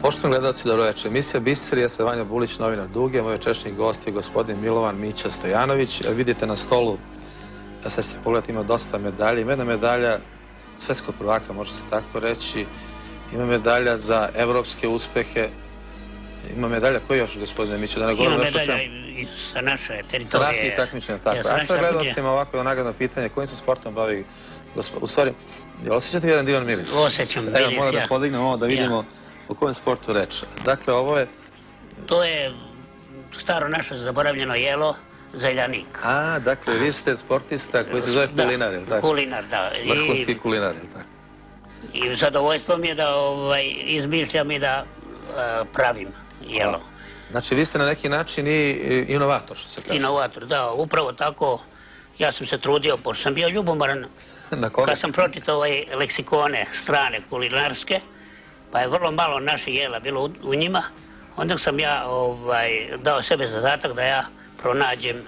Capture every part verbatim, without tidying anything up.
Poštovani gledalci, dobro večer. Emisija Biser, ja sam Vanja Bulić, novinar Duge. Moj večerašnji gost je gospodin Milovan Mića Stojanović. Vidite na stolu, sad ćete pogledati, ima dosta medalja. Ima jedna medalja svetskog prvaka, može se tako reći. Ima medalja za evropske uspehe. Ima medalja koji još, gospodine Mića? Da ne ima medalja i sa naše teritorije. Sa naših takmičenja, tako. A sad gledalcima ovako je nagradno pitanje, kojim se sportom bavi gospodin? U stvari, jel osjećate jedan divan miris? Osjećam miris, ja. Evo, moram da podignemo ovo da vidimo o kojem sportu reč. Dakle, ovo je... To je staro naše zaboravljeno jelo, zeljanik. A, dakle, vi ste sportista koji se zove kulinar, je li tako? Kulinar, da. Vrhunski kulinar, je li tako? I zadovoljstvo mi je da izmišljam i da pravim jelo. Znači, vi ste na neki način i inovator, što se kaže. Inovator, da. Upravo tako, ja sam se trudio, pošto sam bio ljubomoran. Kad sam pročitao leksikone strane kulinarske, pa je vrlo malo naših jela bilo u njima, onda sam ja dao sebe zadatak da ja pronađem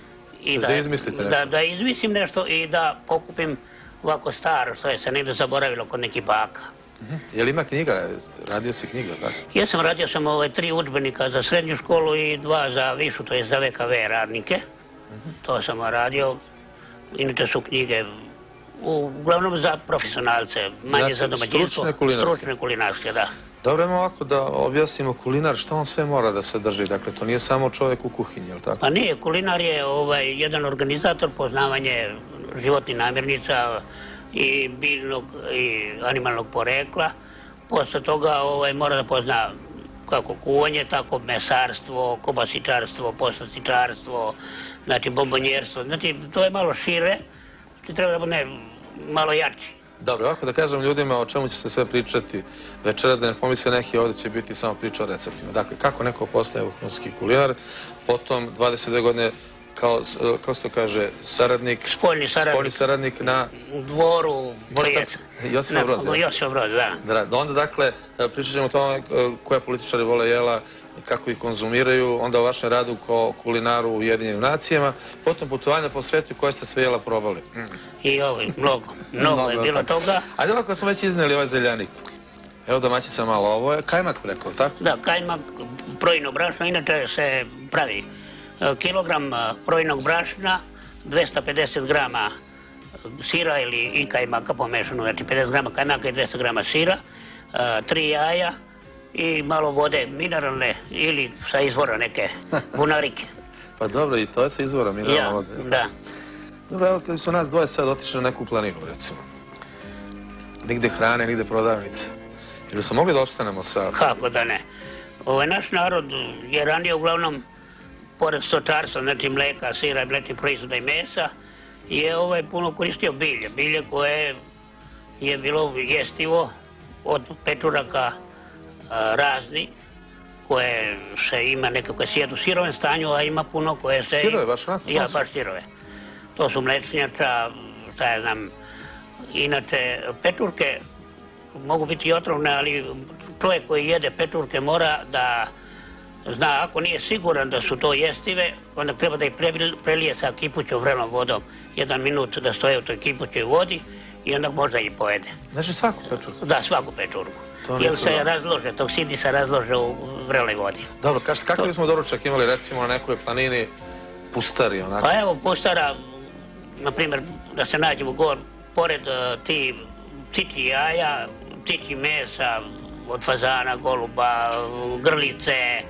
i da izmislim nešto i da pokupim ovako staro, što je se negdje zaboravilo kod nekih baka. Je li ima knjiga? Radio si knjiga, tako? Ja sam radio sam tri udžbenika za srednju školu i dva za višu, to je za V K V radnike. To sam radio. Inače su knjige uglavnom za profesionalce, manje za domaćinstvo. Stručne kulinarske, da. Dobro, imamo ovako da objasnimo kulinar, šta on sve mora da se drži? Dakle, to nije samo čovjek u kuhinji, je li tako? Pa nije, kulinar je jedan organizator, poznavanje životnih namirnica i biljnog i animalnog porekla. Posle toga mora da pozna kako kuvanje, tako mesarstvo, kobasičarstvo, poslastičarstvo, znači bombonjerstvo. Znači, to je malo šire. Treba da bude malo jači. Dobro, ovako da kažem ljudima o čemu će se sve pričati večeras, da ne pomisle neki ovdje će biti samo priča o receptima. Dakle, kako neko postaje vrhunski kulinar, potom dvadeset dve godine kao, kao se to kaže, saradnik, spoljni saradnik, saradnik na dvoru, Josipa Broza. Josipa Broza, da. Onda, dakle, pričat ćemo o tome koje političari vole jela, kako ih konzumiraju, onda o vašem radu kao kulinaru u Ujedinjenim nacijama, potom putovanja po svetu koje ste sve jela probali. I ovo, mnogo, mnogo je bilo toga. Ajde ovako smo već izneli ovaj zeljanik. Evo domaćica malo, ovo je kajmak preko, tako? Da, kajmak, projino brašno, inače se pravi kilogram projnog brašna, dvesta pedeset grama sira ili i kajmaka pomešano, znači pedeset grama kajmaka i dvesta grama sira, tri jaja, i malo vode mineralne ili sa izvora neke bunarike. Pa dobro, i to je sa izvora mineralne vode. Da. Dobro, evo kada su nas dvoje sad otišli na neku planinu, recimo. Nigde hrane, nigde prodavnice. Ili smo mogli da opstanemo sa... Kako da ne. Naš narod je ranije uglavnom, pored stočarstva, znači mleka, sira, mlečnih proizvoda i mesa, je puno koristio bilje. Bilje koje je bilo jestivo od pečuraka razni, koje se ima nekako sjedu u sirovom stanju, a ima puno koje se... Sirove, baš onako? Ja, baš sirove. To su mlečnjača, šta ja znam, inače pečurke mogu biti i otrovne, ali čovjek koji jede pečurke mora da zna, ako nije siguran da su to jestive, onda treba da ih prelije sa kipućom vrelom vodom, jedan minut da stoje u toj kipućoj vodi i onda možda ih pojede. Znači svaku pečurku? Da, svaku pečurku. Jer se razlože, toksidi se razlože u vreloj vodi. Dobro, kakav bismo doručak imali recimo na nekoj planini Pustari, onako? Pa evo, Pustara, na primjer, da se nađemo gor, pored ti ptičji jaja, ptičji mesa, od fazana, goluba, grlice,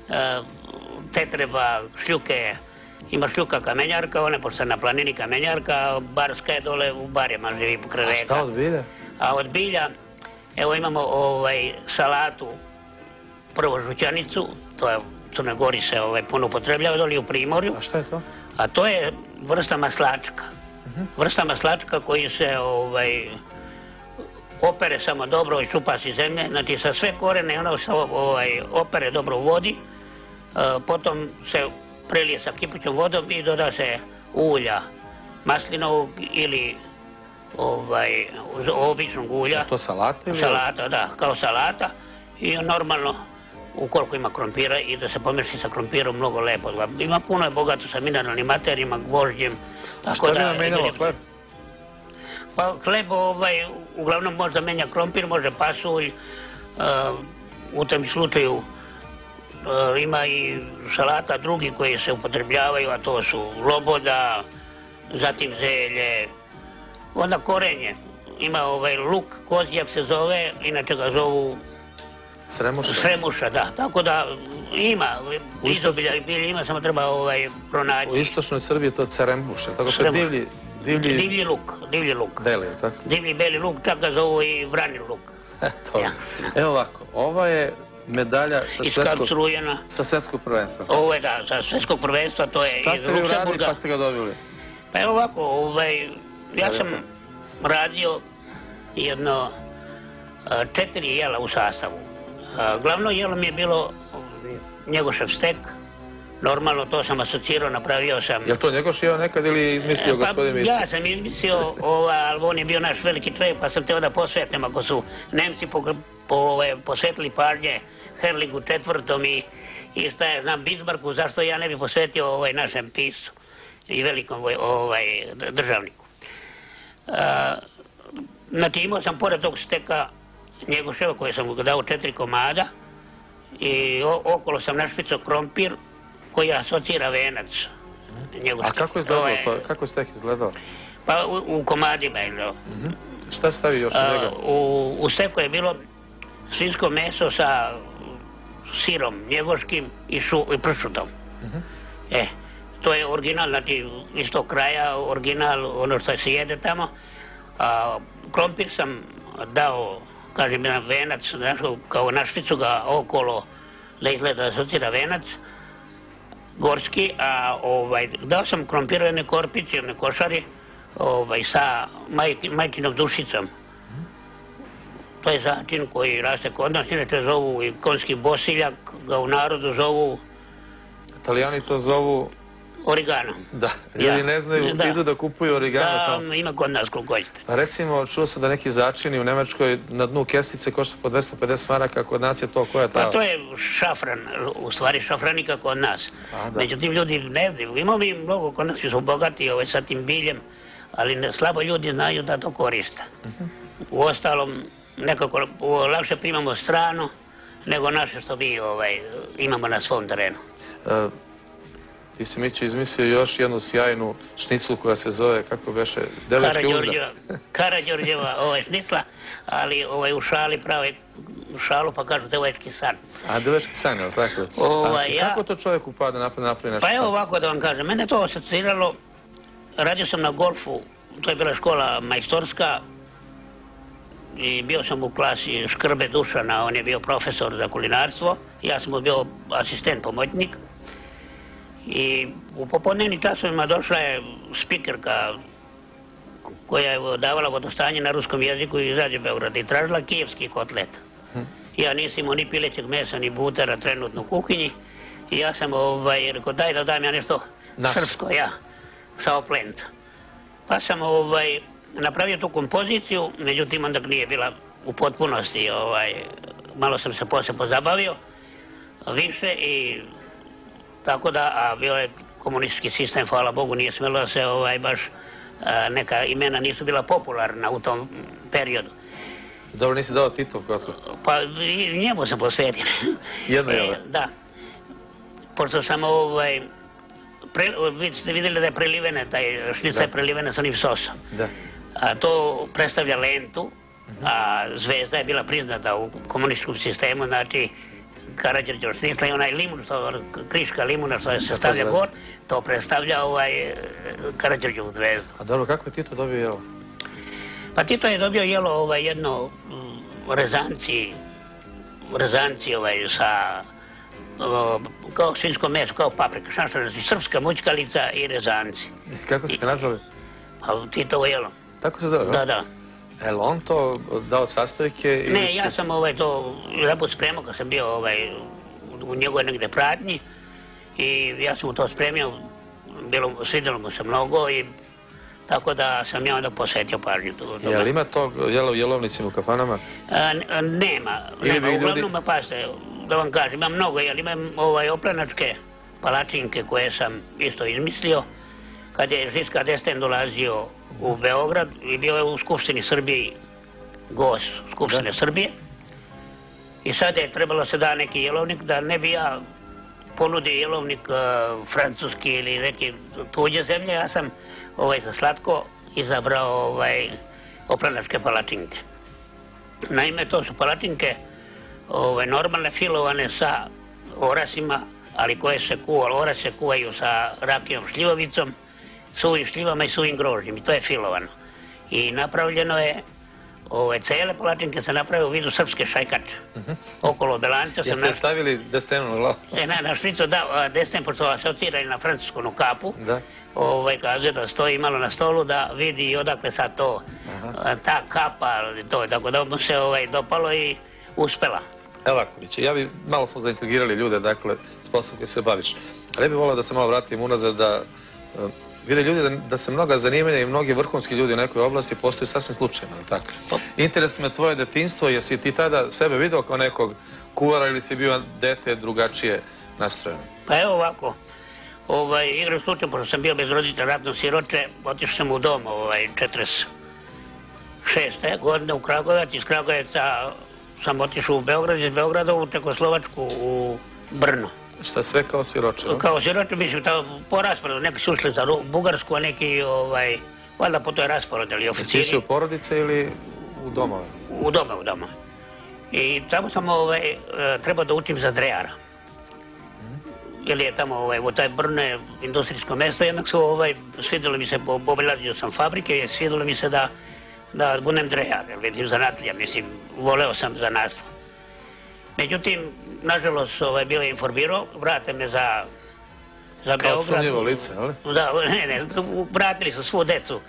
tetreba, šljuke. Ima šljuka kamenjarka, ona je pošto na planini kamenjarka, barska je dole u barima, živi pokraj reka. A šta od bilja? A od bilja, evo imamo salatu, prvo žućanicu, to je u Crnoj Gori se puno upotrebljava, doli u Primorju. A šta je to? A to je vrsta maslačka. Vrsta maslačka koji se opere samo dobro i šupasi zemlje, znači sa sve korene ono se opere dobro u vodi, potom se prelije sa kipućom vodom i doda se ulja maslinovog ili običnog ulja. Je to salata ili? Salata, da, kao salata i normalno ukoliko ima krompira i da se pomeši sa krompirom mnogo lepo. Ima puno je bogato sa mineralnim materijima, gvožđem. A što bi nam menjalo hleb? Pa hleb uglavnom može menja krompir, može pasulj, u tom slučaju ima i salata drugi koji se upotrebljavaju, a to su loboda, zatim zelje, onda korenje. Ima ovaj luk, kozjak se zove, inače ga zovu Sremuša. Sremuša, da. Tako da ima, izobilja i bilja ima, samo treba ovaj pronaći. U istočnoj Srbiji je to cerembuša, tako to je divlji... Divlji... Divlji luk, divlji luk. Beli, tako? Divlji beli luk, čak ga zovu i vrani luk. Eto, evo ovako, ova je medalja sa svetskog prvenstva. Ovo je da, sa svetskog prvenstva, to je iz Luksemburga. Šta ste vi uradili pa ste ga dobili? Pa evo ovako, ja sam radio jedno četiri jela u sastavu. Glavno jelo mi je bilo njegošev stek. Normalno, to sam asocirao, napravio sam... Je li to njegoš jeo nekad ili je izmislio gospodin Mića? Ja sam izmislio, ali on je bio naš veliki čovjek, pa sam teo da posvetim, ako su Nemci posvetili pažnje Herlingu četvrtom i šta je, znam, Bismarcku, zašto ja ne bi posvetio našem piscu i velikom državniku. Znači, imao sam pored tog steka njegoševa koje sam ga dao četiri komada i okolo sam našpicao krompir koji asocira venac. A kako je izgledalo to? Kako je stek izgledao? Pa u komadima je. Šta stavi još u njega? U steku je bilo svinjsko meso sa sirom njegoškim i pršutom. E, to je original, znači iz tog kraja, original, ono što se jede tamo. Krompir sam dao, kažem, jedan venac, kao našpicu ga okolo da izgleda asocira venac gorski, a dao sam krompirane korpice, jedne košari sa majčinom dušicom. To je začin koji raste kod nas, inače zovu i konjski bosiljak, ga u narodu zovu... Italijani to zovu... Origano. Da, ljudi ne znaju, idu da kupuju origano tamo. Da, ima kod nas koliko hoćete. Recimo, čuo sam da neki začini u Nemačkoj na dnu kestice košta po dvesta pedeset maraka, kod nas je to koja je ta... Pa to je šafran, u stvari šafranika kod nas. Međutim, ljudi ne znaju, imamo mi mnogo kod nas su bogati sa tim biljem, ali slabo ljudi znaju da to koriste. U ostalom, nekako lakše primamo stranu nego naše što mi imamo na svom terenu. Ti si, Mićo, izmislio još jednu sjajnu šniclu koja se zove, kako beše, Devački uzda. Karađorđeva šnicla, ali u šali prave šalu pa kažu Devački san. A, Devački san, je li tako? Kako to čovjek upada napravi nešto? Pa evo ovako da vam kažem, mene to asociralo, radio sam na golfu, to je bila škola majstorska i bio sam u klasi Škrbe Dušana, on je bio profesor za kulinarstvo, ja sam bio asistent, pomoćnik. I u popodnevnim časovima došla je spikerka koja je davala vodostanje na ruskom jeziku iz Rađe Beograda i tražila kijevski kotlet. Ja nisam imao ni pilećeg mesa, ni butera trenutno u kuhinji i ja sam rekao daj da dam ja nešto srpsko, ja, sa Oplenca. Pa sam napravio tu kompoziciju, međutim onda nije bila u potpunosti, malo sam se posle pozabavio više i tako da, a bio je komunistički sistem, hvala Bogu, nije smjelo da se baš neka imena nisu bila popularna u tom periodu. Dobro, nisi dao Titov kratko? Pa njemu sam posvetio. Jedno je ovo? Da. Pošto sam ovaj, vi ste vidjeli da je prelivene, taj šnica je prelivena sa onim sosom. Da. A to predstavlja lentu, a zvezda je bila priznata u komunističkom sistemu, znači Karađorđev šnicla i onaj limun, kriška limuna što se stavlja gor, to predstavlja Karađorđevu zvezdu. A dobro, kako je Tito dobio jelo? Pa Tito je dobio jelo jedno rezanci, rezanci sa, kao svinjsko meso, kao paprika, šanšarac, srpska mućkalica i rezanci. Kako ste nazvali? Pa Titovo jelo. Tako se zove? Da, da. Je li on to dao sastojke? Ne, ja sam to zaput spremao kad sam bio u njegovoj negde pratnji i ja sam mu to spremio, svidjelo mu se mnogo i tako da sam ja onda posvetio pažnju. Je li ima tog jela u jelovnicima u kafanama? Nema, uglavnom, pa ste, da vam kažem, ima mnogo jela, imam oplanačke palačinke koje sam isto izmislio kad je Žiska Desten dolazio u Beograd i bio je u Skupštini Srbije, gost Skupštine Srbije. I sad je trebalo se da neki jelovnik, da ne bi ja ponudio jelovnik francuski ili neke tuđe zemlje, ja sam za slatko izabrao opranačke palačinke. Naime, to su palačinke normalne filovane sa orasima, ali koje se kuvaju, orasi se kuvaju sa rakijom šljivovicom, suvim šljivama i suvim grožđem i to je filovano. I napravljeno je, cijele palačinke se napravio u vidu srpske šajkače. Okolo belanca sam... Jeste stavili desten u glavu? Na špricu, da, desten, pošto asocirali na francuskonu kapu, kaže da stoji malo na stolu da vidi odakle sad to, ta kapa, to, tako da mu se dopalo i uspela. Evo ovako, ja bi, malo smo zaintrigirali ljude, dakle, s poslom koji se baviš. Ali ja bih volao da se malo vratim unazad, da vide ljudi da se mnoga zanimanja i mnogi vrhunski ljudi u nekoj oblasti postoji sasvim slučajno, ali tako? Interes me tvoje detinjstvo, jesi ti tada sebe vidio kao nekog kuvara ili si bio dete drugačije nastrojeno? Pa evo ovako, igram slučaj, pošto sam bio bez roditelja, ratno siroče, otišao sam u dom četrdeset šeste godine u Kragujevac, iz Kragujevca sam otišao u Beograd, iz Beograda u Čekoslovačku, u Brno. Šta sve kao siroče? Kao siroče, mislim, po rasporedu, neki su ušli za Bugarsku, a neki, valjda po toj rasporedu, ali oficiri. Jesi u porodice ili u domove? U doma, u doma. I tamo sam trebao da učim za drejara. Jer je tamo, u taj Brno je industrijsko mesto, jednak su, svidjelo mi se, obilazio sam fabrike i svidjelo mi se da da budem drejar, jer vidim zanatlija, mislim, voleo sam zanatstvo. Međutim, nažalost, bio je informirao, vrate me za Beograd. Kao sumnjivo lice, ali? Da, ne, ne, vratili su svu decu.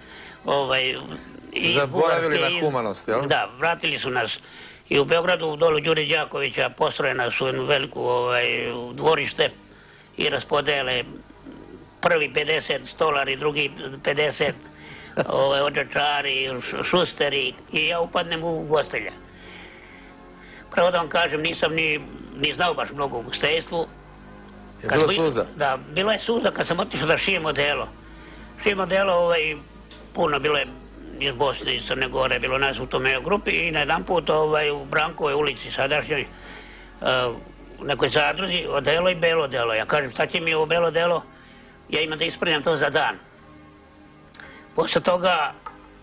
Zaboravili na humanost, jel? Da, vratili su nas i u Beogradu, u dolu Đure Đakovića, postrojena su jednu veliku dvorište i raspodele prvi pedeset stolari, drugi pedeset ođačari, šusteri i ja upadnem u gostelja. Pravo da vam kažem, nisam ni znao baš mnogo u gostejstvu. Je bilo suza? Da, bila je suza kad sam otišao da šijem odelo. Šijem odelo, puno bilo je iz Bosne, iz Crne Gore, bilo nas u tome grupi i na jedan put u Brankovoj ulici sadašnjoj u nekoj zadruzi odelo i belo delo. Ja kažem, šta će mi ovo belo delo? Ja imam da ispravljam to za dan. Posle toga,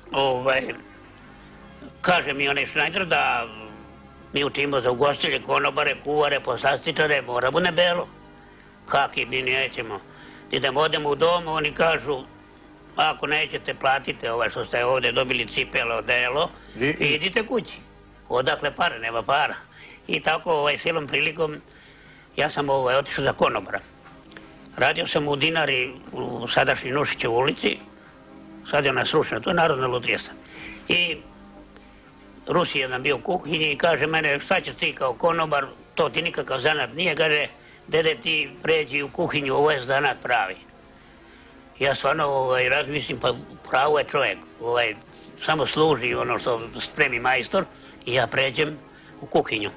kaže mi onaj Šnajder da mi učimo za ugostilje, konobare, kuvare, poslastičare, mora bude belo. Kaki mi nećemo. Idemo, odemo u dom, oni kažu, ako nećete, platite ovaj što ste ovdje dobili cipele, odelo i idite kući. Odakle pare, nema para. I tako, silom prilikom, ja sam otišao za konobara. Radio sam u Dinari, u sadašnjoj Nušićevoj ulici, sad je ona srušena, to je Narodna lutrija. I Rus je jedan bio u kuhinji i kaže mene, šta ćeš ti kao konobar, to ti nikakav zanat nije, kaže, dede ti pređi u kuhinju, ovo je zanat pravi. Ja stvarno razmislim, pa pravo je čovjek, samo služi ono što spremi majstor i ja pređem u kuhinju.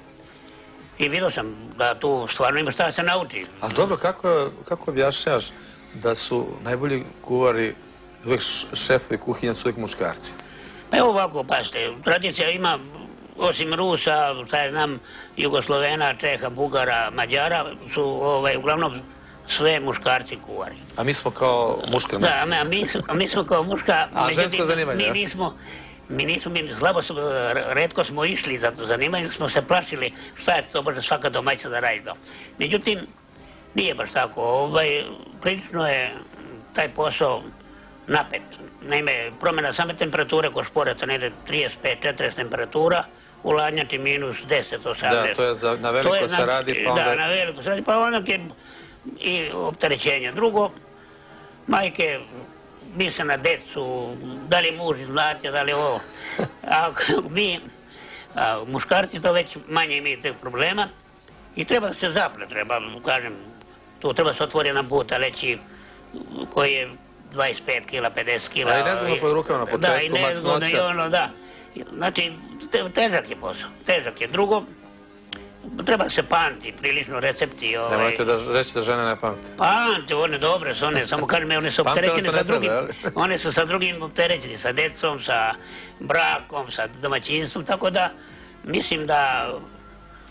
I vidio sam da tu stvarno ima šta se nauči. A dobro, kako objašnjaš da su najbolji kuvari uvijek šefovi kuhinja su uvijek muškarci? Evo ovako, pazite, tradicija ima, osim Rusa, šta je znam, Jugoslovena, Čeha, Bugara, Mađara, su uglavnom sve muškarci kuvari. A mi smo kao muška nacija? Da, a mi smo kao muška, a žensko zanimanje? Mi nismo, mi nismo, mi slabo smo, retko smo išli za to zanimanje, smo se plašili šta je to može svaka domaća da radi to. Međutim, nije baš tako, prilično je taj posao napet. Naime, promjena same temperature kod šporeta negdje trideset pet četrdeset temperatura, u ladnjači minus deset osamnaest. Da, to je na veliko se radi, pa onda... Da, na veliko se radi, pa onda je i opterećenje. Drugo, majke misle na decu, da li muž izmlatio, da li ovo. A mi, muškarci, to već manje imaju teh problema i treba da se zapne, treba, kažem, tu treba se otvori jedan put, a reći koji je dvadeset pet kila, pedeset kila. A i nezgodno pod rukama na početku, masnoća. Da, i nezgodno i ono, da. Znači, težak je posao, težak je. Drugo, treba se pamti, prilično recepti. Nemojte reći da žene ne pamte. Pamte, one dobre su, one, samo kažem, one su opterećene sa drugim, one su sa drugim opterećeni, sa decom, sa brakom, sa domaćinstvom, tako da mislim da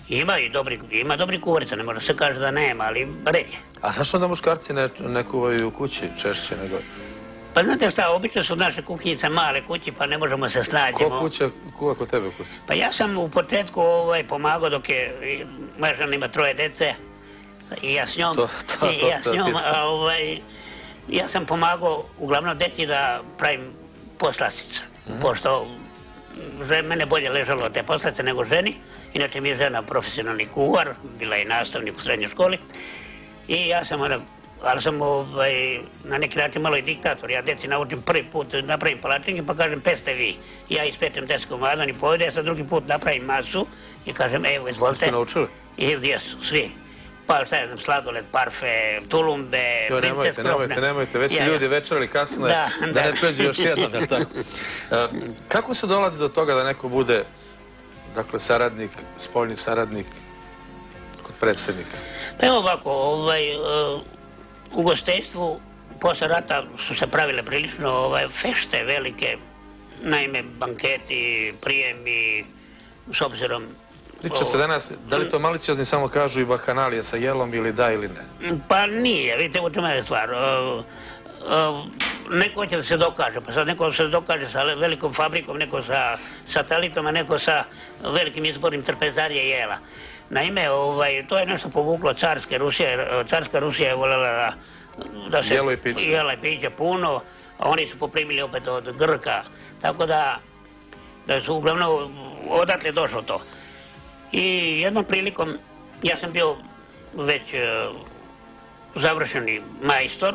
Ima i dobri, ima dobri kuvarica, ne može se kaže da nema, ali red je. A zašto onda muškarci ne, ne kuvaju u kući češće nego... Pa znate šta, obično su naše kuhinjice male kući, pa ne možemo se snađemo. Ko kuća kuva kod tebe u kući? Pa ja sam u početku ovaj, pomagao dok je, moja žena ima troje dece, i ja s njom, to, to, i ja s njom, a, ovaj, ja sam pomagao uglavnom deci da pravim poslastice, mm. pošto mene bolje ležalo te poslastice nego ženi, inače mi je žena profesionalni kuvar, bila je nastavnik u srednjoj školi, i ja sam onda, ali sam ovaj, na neki način malo i diktator. Ja deci naučim prvi put, napravim palačinke pa kažem peste vi. Ja ispečem deset komada, oni pojede, ja sad drugi put napravim masu i kažem evo izvolite. Ste naučili? I jesu, svi. Pa šta je znam, sladoled, parfe, tulumbe, jo, princes krofne. Nemojte, nemojte, već su ja, ljudi večerali kasno da, da, da ne pređu još jednom, jel tako? Uh, kako se dolazi do toga da neko bude, dakle, saradnik, spoljni saradnik kod predsjednika? Pa evo ovako, ovaj, uh, u gostejstvu posle rata su se pravile prilično ovaj, fešte velike, naime banketi, prijemi, s obzirom... Priča se danas, da li to maliciozni samo kažu i bahanalije sa jelom ili da ili ne? Pa nije, vidite u čemu je stvar. Uh, uh, neko će da se dokaže, pa sad neko se dokaže sa velikom fabrikom, neko sa satelitom, a neko sa velikim izborom trpezarije jela. Naime, ovaj, to je nešto povuklo carske Rusije, carska Rusija je voljela da se jelo i piće. Jela i piće puno, a oni su poprimili opet od Grka, tako da, da su uglavnom odatle došlo to. I jednom prilikom, ja sam bio već uh, završeni majstor,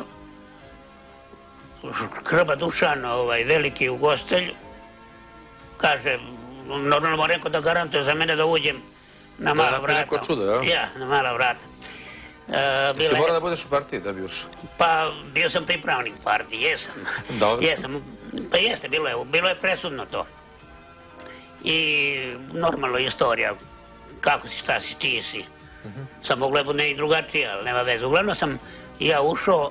Krba Dušan, ovaj, veliki ugostelj, kaže, normalno mu rekao da garantuje za mene da uđem na mala vrata. Neko čudo, ja? Ja, na mala vrata. Uh, Jesi mora da budeš u partiji da bi ušao? Pa, bio sam pripravnik partiji, jesam. Dobro. Jesam, pa jeste, bilo je, bilo je presudno to. I normalno istorija, kako si, šta si, čiji si. Uh-huh. Sam mogla je bude i drugačije, ali nema veze. Uglavnom sam ja ušao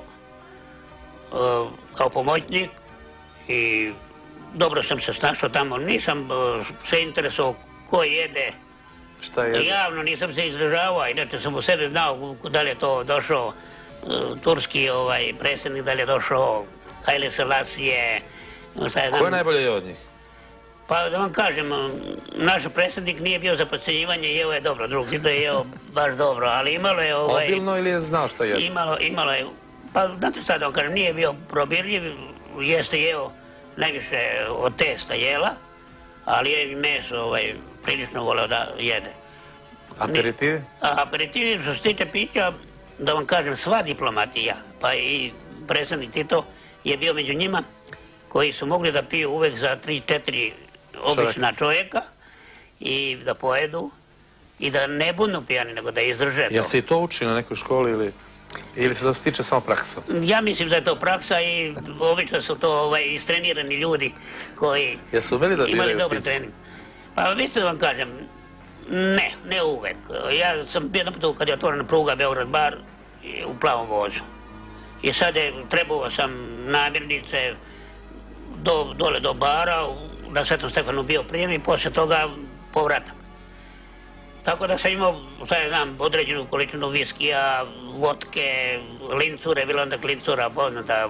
uh, kao pomoćnik i dobro sam se snašao tamo. Nisam uh, se interesovao ko jede. Šta jede? Javno nisam se izražavao, inače sam u sebe znao da li je to došao uh, turski ovaj, predsjednik, da li je došao Haile Selassie. Ko je najbolje je od njih? Pa da vam kažem, naš predsjednik nije bio za podcjenjivanje, jeo je dobro, drugi da je jeo baš dobro, ali imalo je... Ovaj, obilno ili je znao šta jede? Imalo, imalo je, pa znate sad da vam kažem, nije bio probirljiv, jeste jeo najviše od testa jela, ali je i meso ovaj, prilično voleo da jede. Aperitivi? A aperitivi, što se tiče pića, da vam kažem, sva diplomatija, pa i predsjednik Tito je bio među njima, koji su mogli da piju uvek za tri četiri obična čovjeka i da pojedu i da ne budu pijani, nego da izdrže to. Jel se i to uči na nekoj školi ili, ili se to stiče samo praksom? Ja mislim da je to praksa i obično su to ovaj, istrenirani ljudi koji Jesu umeli da imali dobar trening. Pa vi se vam kažem, ne, ne uvek. Ja sam bio naputu kad je otvorena pruga Beograd-Bar u plavom vozu. I sad je, trebao sam namirnice, Do, dole do bara, na Svetom Stefanu bio prijem i poslije toga povratak. Tako da sam imao, šta je znam, određenu količinu viskija, vodke, lincure, bilo onda lincura poznata,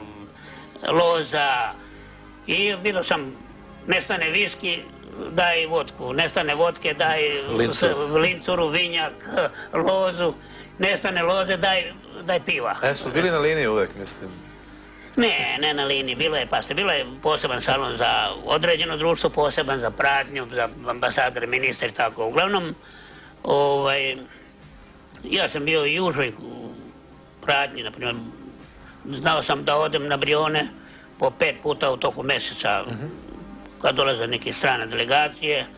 loza i vidio sam, nestane viski, daj vodku, nestane vodke, daj Lincur. lincuru, vinjak, lozu, nestane loze, daj, daj piva. A jesu bili na liniji uvek, mislim? Ne, ne na liniji, bilo je, pa ste, bilo je poseban salon za određeno društvo, poseban za pratnju, za ambasadore, ministri, tako. Uglavnom, ovaj, ja sam bio i u užoj pratnji, naprimjer, znao sam da odem na Brione po pet puta u toku mjeseca, uh-huh. kad dolaze neke strane delegacije. E,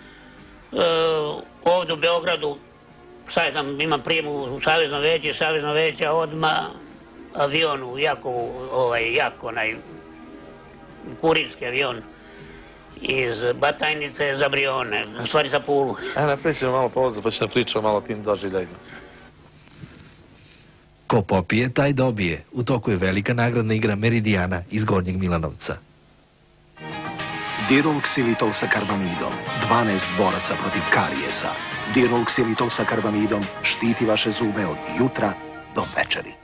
ovdje u Beogradu, šta je znam, imam prijem u Savezno veće, Savezno veće, odmah avion u Jakovu, ovaj, Jak, onaj kurirski avion iz Batajnice za Brione, u stvari za Pulu. E, naprijed ćemo malo pauzu, pa ćemo pričati malo o tim doživljajima. Ko popije, taj dobije. U toku je velika nagradna igra Meridijana iz Gornjeg Milanovca. Dirol ksilitol sa karbamidom, dvanaest boraca protiv karijesa. Dirol ksilitol sa karbamidom štiti vaše zube od jutra do večeri.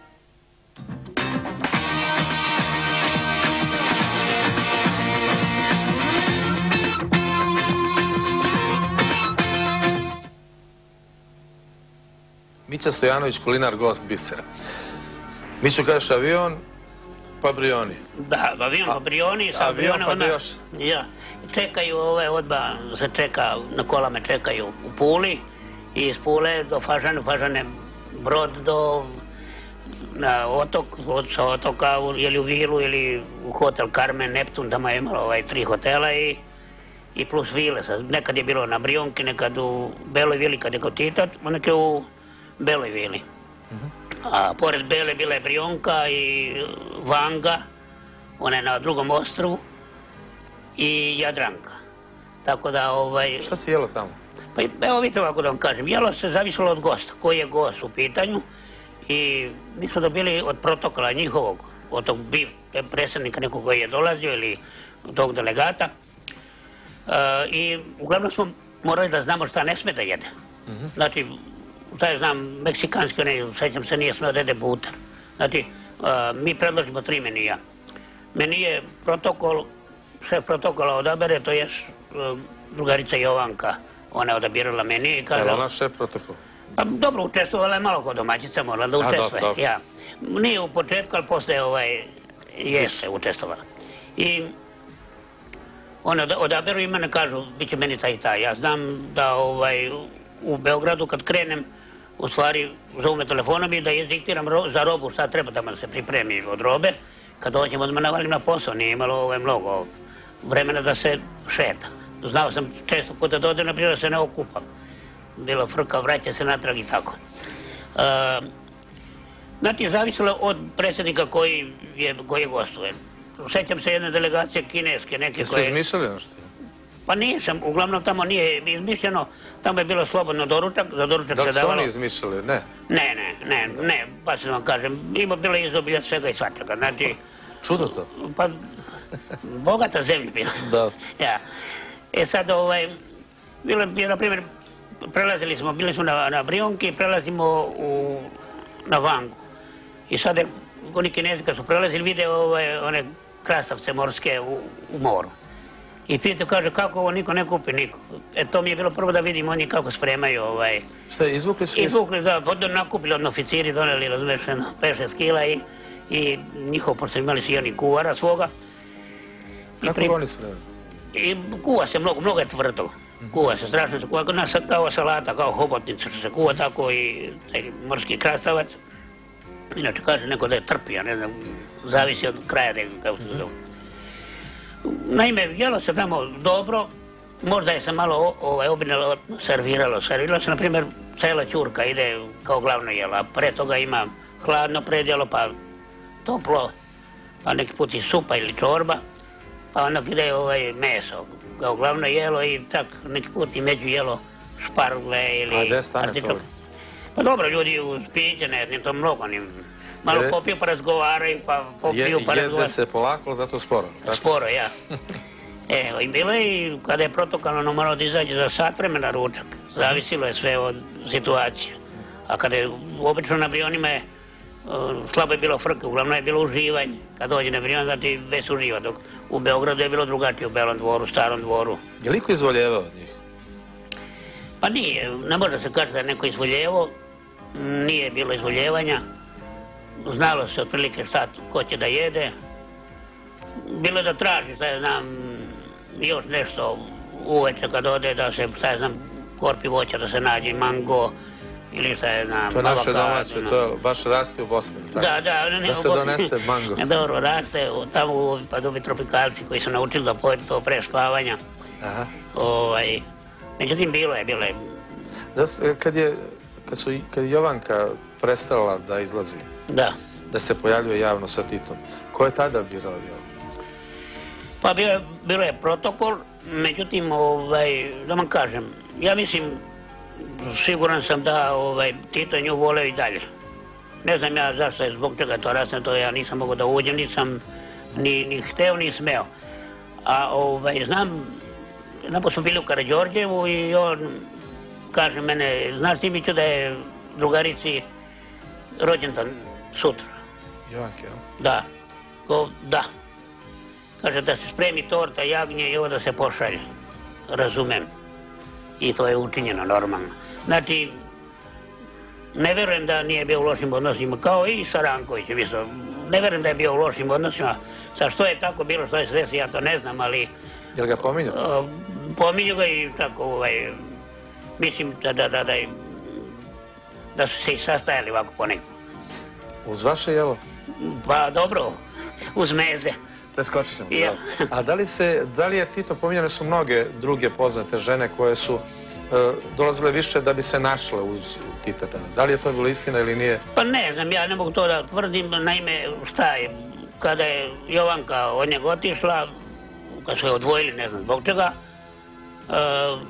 Mića Stojanović, kulinar, gost bisera. Miću, kažeš avion, pa Brioni. Da, avion pa Brioni, sa aviona pa odmah, ja, čekaju ove odmah, se čeka, na kola me čekaju u Puli i iz Pule do Fažane, Fažane brod do na otok, od, sa otoka ili u vilu ili u hotel Carmen, Neptun, tamo je imalo ovaj, tri hotela i, i plus vile. Nekad je bilo na Brionki, nekad u Beloj vili kad je kod Tita, nekad u Beloj vili. A pored Bele bila je Brionka i Vanga, ona je na drugom ostrvu, i Jadranka. Tako da ovaj... Šta si jelo tamo? Pa evo vidite ovako da vam kažem, jelo se zavisilo od gosta, koji je gost u pitanju i mi smo dobili od protokola njihovog, od tog biv predsjednika nekog koji je dolazio ili tog delegata i uglavnom smo morali da znamo šta ne sme da jede. Znači, šta je znam, meksikanski, ne, sećam se, nije smeo da jede butar. Znači, mi predložimo tri menija. Meni je protokol, šef protokola odabere, to je drugarica Jovanka, ona je odabirala meni i kaže... Je li ona šef protokola? Pa dobro, učestvovala je malo kod domaćica, morala da učestvuje. Ja. Nije u početku, ali posle ovaj, jeste učestvovala. I one odaberu i mene kažu, bit će meni taj i taj. Ja znam da ovaj, u Beogradu kad krenem, u stvari zovu me telefonom i da diktiram za robu šta treba da se pripremi od robe. Kad dođem odmah navalim na posao, nije imalo ovaj, mnogo vremena da se šeta. Znao sam često puta da odem, na primjer, da se ne okupam. Bilo frka, vraća se natrag i tako. Znači, zavisilo od predsjednika koji je, koji je gostuje. Sećam se jedne delegacije kineske, neke koje... Jesu izmišljali nešto? Pa nisam, uglavnom tamo nije izmišljeno, tamo je bilo slobodno doručak, za doručak se davalo... Da li su oni izmišljali, ne? Ne, ne, ne, ne, pa se vam kažem, ima bilo izobilja svega i svačega, znači... Čudo to? Pa, bogata zemlja bila. Da. Ja. E sad, ovaj, bilo je, na primjer, prelazili smo, bili smo na, na Brionki, prelazimo u, na Vangu. I sad, oni Kinezi kad su prelazili, vide ovaj, one krastavce morske u, u moru. I pita, kaže, kako ovo niko ne kupi, niko. E to mi je bilo prvo da vidim oni kako spremaju ovaj... Šta, izvukli su? Izvukli, da, nakupili od oficiri, doneli, razumeš, pet šest kila i, i njihov, pošto imali su i oni kuvara svoga. Kako pri... oni spremaju? I kuva se mnogo, mnogo je tvrdo. Kuva se, strašno se kuva, kod nas kao salata, kao hobotnica što se kuva, tako i taj morski krastavac. Inače kaže neko da je trpija, ne znam, zavisi od kraja da je, kao se zove. Naime, jelo se tamo dobro, možda je se malo ovaj, obiljno serviralo. Serviralo se, na primjer, cela ćurka ide kao glavno jelo, a pre toga ima hladno predjelo, pa toplo, pa neki put i supa ili čorba, pa onda ide ovaj, meso kao glavno jelo i tak neki put i među jelo špargle ili... A gde stane to? Pa dobro, ljudi uz piće, ne znam, to mnogo, ni... Malo popiju pa razgovaraju, pa popiju pa razgovaraju. Jede se polako, zato sporo. Sporo, ja. Evo, i bilo je i kada je protokolno moralo da izađe za sat vremena ručak. Zavisilo je sve od situacije. A kada je obično na Brionima je, slabo je bilo frke, uglavnom je bilo uživanje. Kad dođe na Brion, znači već se uživa, dok u Beogradu je bilo drugačije, u Belom dvoru, Starom dvoru. Je li ko izvoljevao od njih? Pa nije, ne može se kaži da je neko izvoljevao, nije bilo izvoljevanja. Znalo se otprilike šta ko će da jede. Bilo je da traži, šta je znam, još nešto uveče kad ode da se, šta je znam, korpi voća da se nađe, mango ili šta je znam, to je naše domaće, to baš raste u Bosni. Da, da, ne, da se donese mango. Dobro, raste tamo pa dobi tropikalci koji su naučili da pojedu to pre spavanja. Aha. Ovaj, međutim, bilo je, bilo je. Kad je, kad su, kad je Jovanka prestala da izlazi, da. Da se pojavljuje javno sa Titom. Ko je tada birao Jovanku? Pa bilo, bilo je protokol, međutim, ovaj, da vam kažem, ja mislim, siguran sam da ovaj, Tito nju voleo i dalje. Ne znam ja zašto je, zbog čega to rasne, to ja nisam mogao da uđem, nisam ni, ni hteo, ni smeo. A ovaj, znam, napod smo bili u Karađorđevu i on kaže mene, znaš ti Mićo da je drugarici rođendan sutra? Jovanke, jel? Da. Ko, da. Kaže da se spremi torta, jagnje i ovo da se pošalje. Razumem. I to je učinjeno normalno. Znači, ne verujem da nije bio u lošim odnosima, kao i sa Rankovićem isto. Ne verujem da je bio u lošim odnosima. Sa što je tako bilo, što je se desi, ja to ne znam, ali... Jel ga pominju? Pominju ga i tako, ovaj... Mislim da, da, da, da, da su se i sastajali ovako ponekad. Uz vaše jelo? Pa dobro, uz meze. Preskočit ćemo. Ja. A da li, se, da li je Tito, pominjane su mnoge druge poznate žene koje su uh, dolazile više da bi se našle uz Tita tada. Da li je to bilo istina ili nije? Pa ne znam, ja ne mogu to da tvrdim, naime šta je, kada je Jovanka od njega otišla, kad su je odvojili, ne znam zbog čega, uh,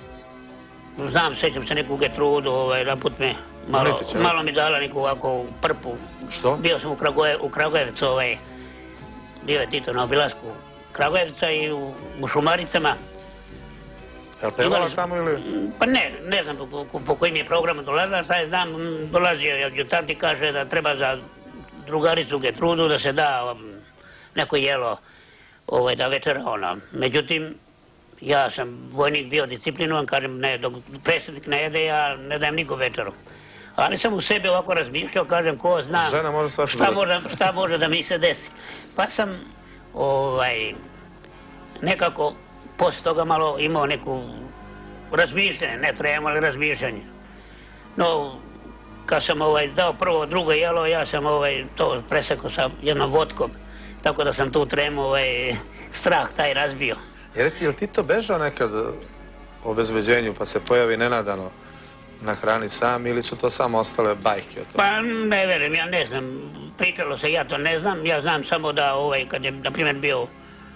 znam, sećam se neku Getrudu, ovaj, naput me, malo, malo mi dala neku ovako prpu. Što? Bio sam u, Kragoje, u Kragujevcu, ovaj, bio je Tito na obilasku Kragujevca i u, u Šumaricama. Je li pevala tamo ili? Pa ne, ne znam po, po kojim je programu dolazila, šta je znam, dolazio je adjutant i kaže da treba za drugaricu Getrudu da se da um, neko jelo ovaj, da večera ona. Međutim, ja sam vojnik bio disciplinovan, kažem ne, dok predsjednik ne jede, ja ne dajem niko večeru. Ali sam u sebi ovako razmišljao, kažem ko zna šta može, šta može da mi se desi. Pa sam ovaj, nekako posle toga malo imao neku razmišljanje, ne trebamo ali razmišljanje. No, kad sam ovaj, dao prvo, drugo jelo, ja sam ovaj, to presekao sa jednom vodkom, tako da sam tu tremu ovaj, strah taj razbio. I reci, je li Tito bežao nekad o obezbeđenju pa se pojavi nenadano na hrani sam ili su to samo ostale bajke o tome? Pa ne verujem, ja ne znam, pričalo se, ja to ne znam, ja znam samo da ovaj, kad je, na primjer, bio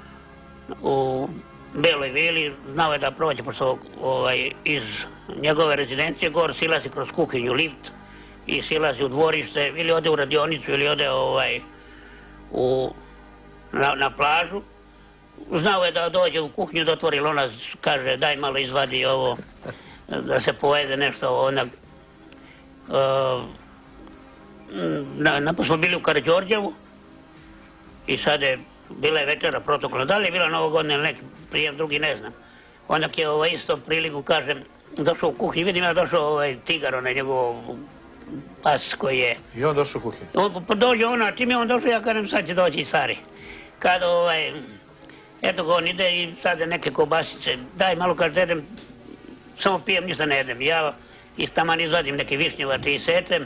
u Beloj vili, znao je da prođe pošto ovaj, iz njegove rezidencije gore silazi kroz kuhinju lift i silazi u dvorište ili ode u radionicu ili ode ovaj, u, na, na plažu. Znao je da dođe u kuhinju, da otvori lonac, kaže daj malo izvadi ovo, da se pojede nešto. Onda, uh, na, napos smo bili u Karađorđevu i sad je, bila je večera protokolna. Da li je bila novogodina ili neki prijem, drugi ne znam. Onda je ovaj, isto priliku, kažem, došao u kuhinju, vidim ja došao ovaj, Tigar, onaj njegov pas koji je... I on došao u kuhinju? On, dođe ona, čim je on došao, ja kažem sad će doći i stari. Kad ovaj... Eto ga on ide i sada neke kobasice, daj malo kad jedem, samo pijem, ništa ne jedem. Ja iz taman izvadim neke višnjevače i sečem.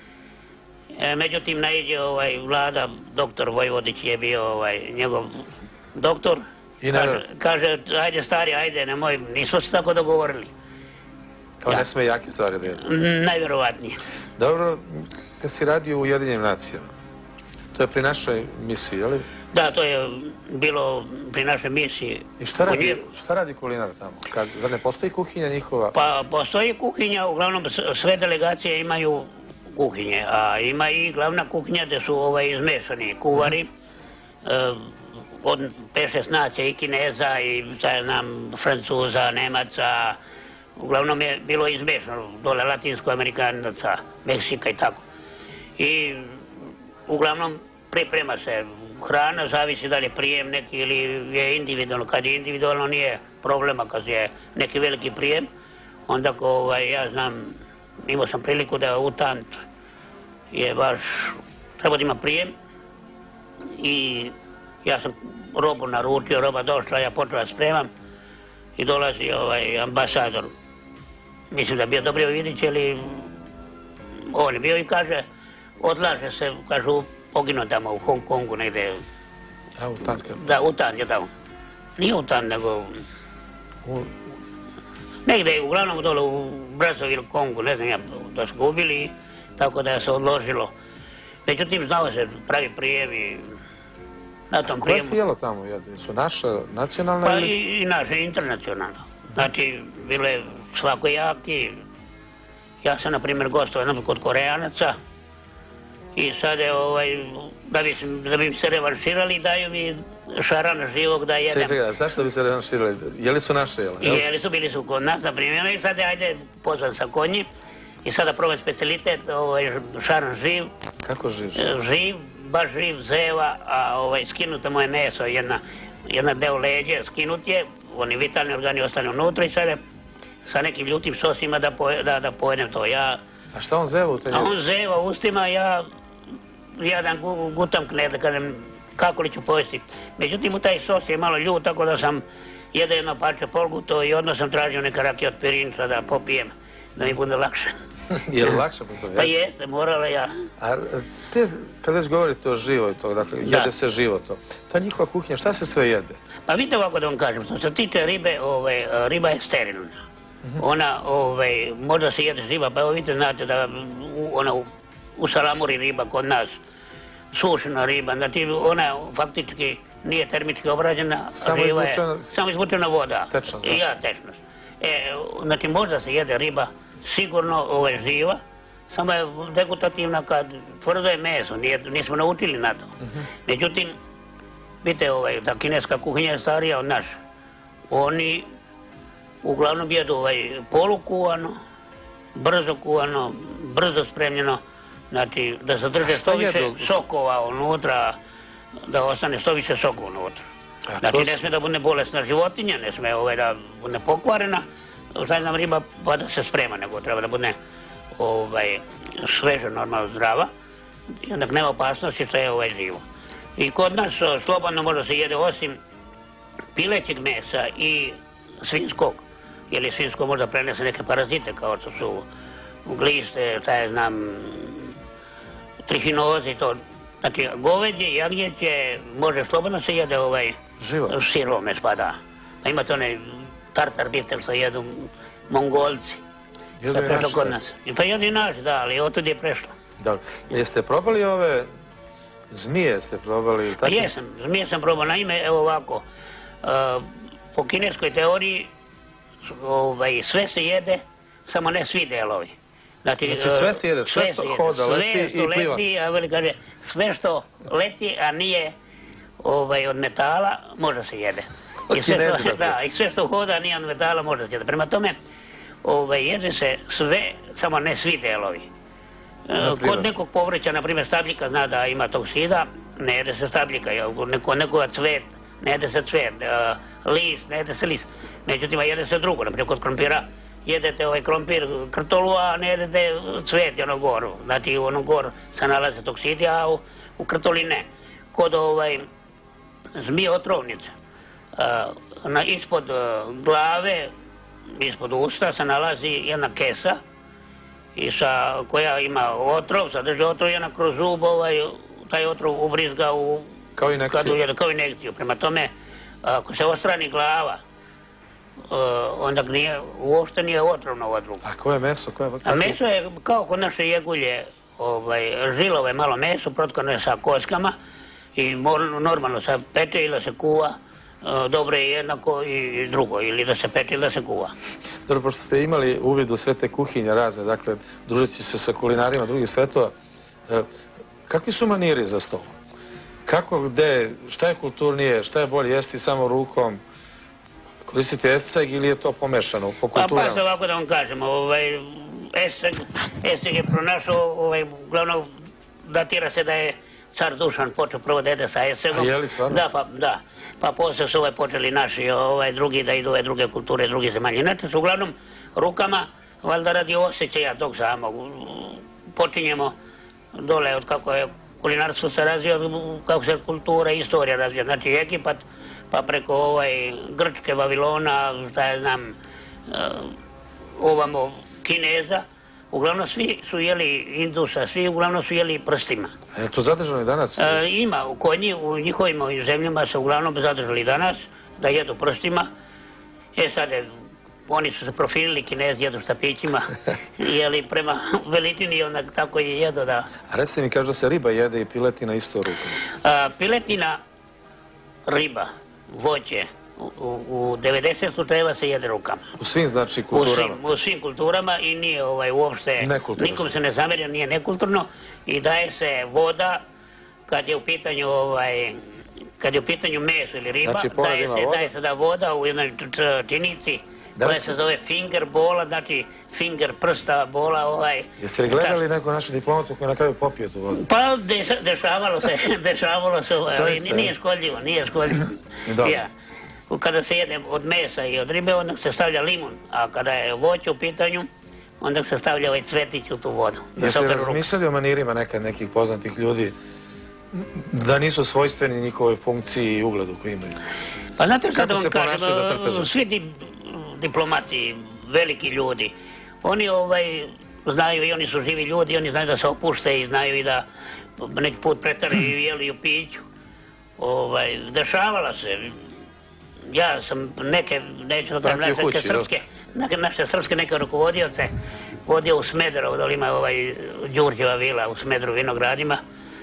E, međutim, naiđe ovaj, Vlada, doktor Vojvodić je bio ovaj, njegov doktor. I kaže, kaže, ajde stari, ajde, nemoj, nismo se tako dogovorili. Kao ja. Ne sme jake stvari da jedu? Najverovatnije. Dobro, kad si radio u Ujedinjenim nacijama, to je pri našoj misiji, jel? Da, to je bilo pri našoj misiji. I šta radi, šta radi kulinar tamo? Kad, zar ne postoji kuhinja njihova? Pa postoji kuhinja, uglavnom sve delegacije imaju kuhinje, a ima i glavna kuhinja gde su ovaj, izmešani kuvari, mm-hmm. e, od pet šest nacija i Kineza i šta znam, Francuza, Nemaca, uglavnom je bilo izmešano, dole Latinsko-Amerikanaca, Meksika i tako. I uglavnom priprema se hrana, zavisi da li je prijem neki ili je individualno. Kad je individualno nije problema, kad je neki veliki prijem, onda ko ovaj, ja znam, imao sam priliku da u Tant je baš, treba da ima prijem i ja sam robu naručio, roba došla, ja počeo da spremam i dolazi ovaj ambasador. Mislim da je bio Dobrio Vidić, ali on je bio i kaže, odlaže se, kažu, poginuo tamo u Hong Kongu negde. A, u Tant? Da, u Tant je tamo. Nije u Tant, nego... U... Negde, uglavnom dole u Brazzaville, Kongu, ne znam ja, da su gubili, tako da je se odložilo. Međutim, znao se, pravi prijem i na tom prijemu... Koja se jelo tamo? Su naša nacionalna pa ili... Pa i, i naše, internacionalno. Znači, bilo je svakojaki. Ja sam, na primjer, gostovao kod Koreanaca. I sad je, ovaj, da bi, da bi se revanširali, daju mi šarana živog da jedem. Čekaj, čekaj, zašto bi se revanširali? Jeli su naše jela? Jeli su, bili su kod nas, na primjer, i sad ajde pozvan sa konji i sada probaj specialitet, šaran živ. Kako živ? Živ, baš živ, zeva, a skinuto mu je meso, jedna deo leđe, skinut je, oni vitalni organi ostane unutra i sada sa nekim ljutim sosima da pojedem to. A šta on zeva u te njegu? A on zeva ustima, ja jedan gutam kned, da kažem, kako li ću pojesti. Međutim, u taj sos je malo ljut, tako da sam jedao jedno parče polguto i odmah sam tražio neka rakija od pirinča da popijem, da mi bude lakše. Je li lakše posle toga? Pa jeste, morala ja. A te, kad već govorite o živoj to, dakle, jede se živo to, ta njihova kuhinja, šta se sve jede? Pa vidite ovako da vam kažem, što se tiče ribe, riba je sterilna. Ona, možda se jede živa, pa evo vidite, znate da ona u salamuri riba kod nas, sušena riba, znači ona faktički nije termički obrađena, riba je samo izvučena voda. Tečnost, da? Ja, tečnost. Znači možda se jede riba, sigurno živa, samo je degutativna kad tvrdo je meso, nismo naučili na to. Međutim, vidite, ta kineska kuhinja je starija od naša. Oni uglavnom jedu polukuvano, brzo kuvano, brzo spremljeno, znači da zadrže što više sokova unutra, da ostane što više soka unutra. Znači ne sme da bude bolesna životinja, ne sme da bude pokvarena, šta znam riba pa da se sprema, nego treba da bude sveža, normalno zdrava, i onda nema opasnosti što je živo. I kod nas slobodno može se jede osim pilećeg mesa i svinjskog, jer je svinjsko možda prenese neke parazite kao što su gliste, šta znam, trihinoze i to. Znači, goveđe, jagnjeće, može slobodno se jede sirvo mes, pa da. Pa imate onaj tartar bifter što jedu Mongolci. Jedu i naši? Pa jedu i naši, da, ali otud je prešlo. Dobro. Jeste probali ove zmije, jeste probali? Pa jesam, zmije sam probao. Naime, evo ovako, po kineskoj teoriji sve se jede, samo ne svi delovi. Znači sve se jede, sve što hoda, leti i pliva. Sve što leti, a nije od metala, može se jede. I sve što hoda, a nije od metala, može se jede. Prema tome, jede se sve, samo ne svi delovi. Kod nekog povrća, na primjer stabljika, zna da ima toksida, ne jede se stabljika. Kod nekoga cvet, ne jede se cvet. List, ne jede se list. Međutim, jede se drugo. Naprijed, kod krompira jedete ovaj krompir krtolu, a ne jedete cvet i ono goru. Znači, u onom goru se nalaze toksidi, a u krtoli ne. Kod zmije otrovnice, ispod glave, ispod usta se nalazi jedna kesa koja ima otrov, sadrži otrov i jedna kroz zub, taj otrov ubrizga u... Kao inekciju. Kao inekciju. Prema tome, ako se ostrani glava, onda uopšte nije otrovno ova druga. A koje je meso? A meso je kao kod naše jegulje, žilove malo meso, protkano je sa koskama i normalno se peče ili da se kuva, dobro je jednako i drugo, ili da se peče ili da se kuva. Dobro, pošto ste imali uvid u sve te kuhinje razne, dakle, družiti se sa kulinarima drugih svetova, kakvi su maniri za stol? Kako, gde, šta je kulturnije, šta je bolje jesti samo rukom? Koristite esceg ili je to pomešano po kulturama? Pa se ovako da vam kažemo, esceg je pronašao, uglavnom datira se da je car Dušan počeo prvo da jede sa escegom. A je li stvarno? Da, pa da. Pa posle su počeli naši drugi da idu ove druge kulture, drugi zemalje. Inače su uglavnom rukama, valjda radi osjećaja tog samog. Počinjemo dole od kako je kulinarstvo se razvija, kako se kultura i istorija razvija. Znači Egipat, pa preko Grčke, Vavilona, šta ja znam, ovamo Kineza, uglavnom svi su jeli Indusa, svi uglavnom su jeli prstima. A je to zadržano i danas? Ima, kod njih, u njihovim zemljama se uglavnom zadržali danas, da jedu prstima. E sad, oni su se profilili, Kinezi jedu štapićima, jeli prema veličini, onak tako i jedu da... A recite mi, kažu da se riba jede i piletina isto rukom? Piletina, riba, voće, u devedeset slučajeva se jede rukama. U svim, znači, kulturama? U svim kulturama i nije uopšte, nikom se ne zamerja, nije nekulturno i daje se voda kad je u pitanju kad je u pitanju meso ili riba, daje se, daje se da voda u jednoj činici koja se zove finger bola, znači finger prsta bola ovaj... Jeste li gledali neko našu diplomatu koja na kraju popio tu vodu? Pa dešavalo se, dešavalo se, ali nije škodljivo, nije škodljivo. Kada se jede od mesa i od ribe, onda se stavlja limun, a kada je voće u pitanju, onda se stavlja ovaj cvetić u tu vodu. Jeste li razmišljali o manirima nekad nekih poznatih ljudi da nisu svojstveni njihovoj funkciji i ugledu koji imaju? Pa znate što da vam kažem, svi diplomati, veliki ljudi, oni znaju i oni su živi ljudi, oni znaju da se opušte i znaju i da neki put pretaraju jeli u piću. Dešavala se. Ja sam neke, neću da kažem, neke srpske, naše srpske neke rukovodioce vodio u Smederevo, dole ima ovaj Đurđeva vila u Smederevu vinogradima.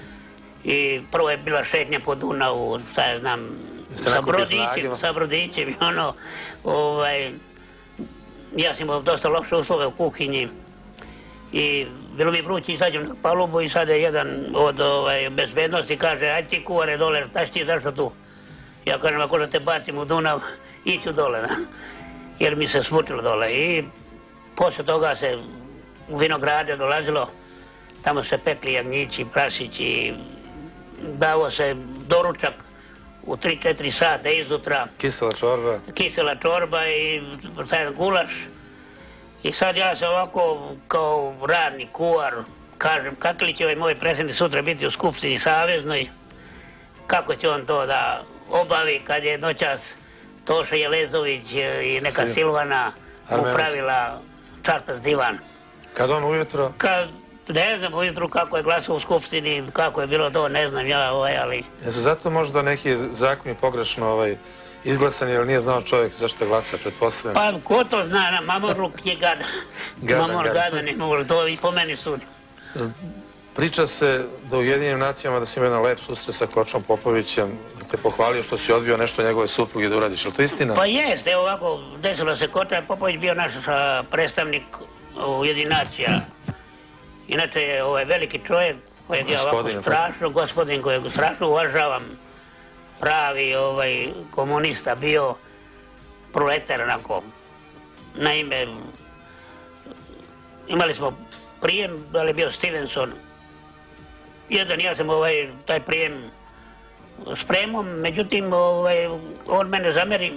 I prvo je bila šetnja po Dunavu, šta ja znam, sa brodićem, sa brodićem, ono, ovaj, ja sam imao dosta loše uslove u kuhinji i bilo mi vruće, izađem na palubu i sada jedan od bezbednosti kaže, ajde ti kuvare dole, šta si ti zašto tu? Ja kažem, ako da te bacim u Dunav, iću dole, jer mi se smučilo dole. I posle toga se u vinograde dolazilo, tamo se pekli jagnjići, prasići, davo se doručak u tri četiri sata izutra. Kisela čorba. Kisela čorba i jedan gulaš. I sad ja sam ovako kao radni kuvar, kažem, kako li će ovaj moj predsjednik sutra biti u Skupštini saveznoj, kako će on to da obavi kad je noćas Toša Jelezović i neka Silvana upravila čarpas divan. Kad on ujutro? Kad, ne znam ujutru kako je glasao u Skupštini, kako je bilo to, ne znam ja, ali... Jesu zato možda neki zakoni pogrešno izglasani, jer nije znao čovjek zašto glasa, pretpostavljam? Pa ko to zna, Mamorluk je gadan. Mamor gadan, ne mogu, to i po meni sudi. Priča se da u Ujedinjenim nacijama da si imao jedan lep susret sa Kočom Popovićem, da te pohvalio što si odbio nešto njegove supruge da uradiš, je li to istina? Pa jest, evo ovako, desilo se, Koča Popović bio naš predstavnik Ujedinjenih nacija. Inače je ovaj veliki čovjek kojeg ja ovako strašno, gospodin kojeg strašno uvažavam, pravi komunista bio, proletar onako. Naime, imali smo prijem, ali je bio Stevenson. Jedan, ja sam taj prijem spremao, međutim, on mene zameri,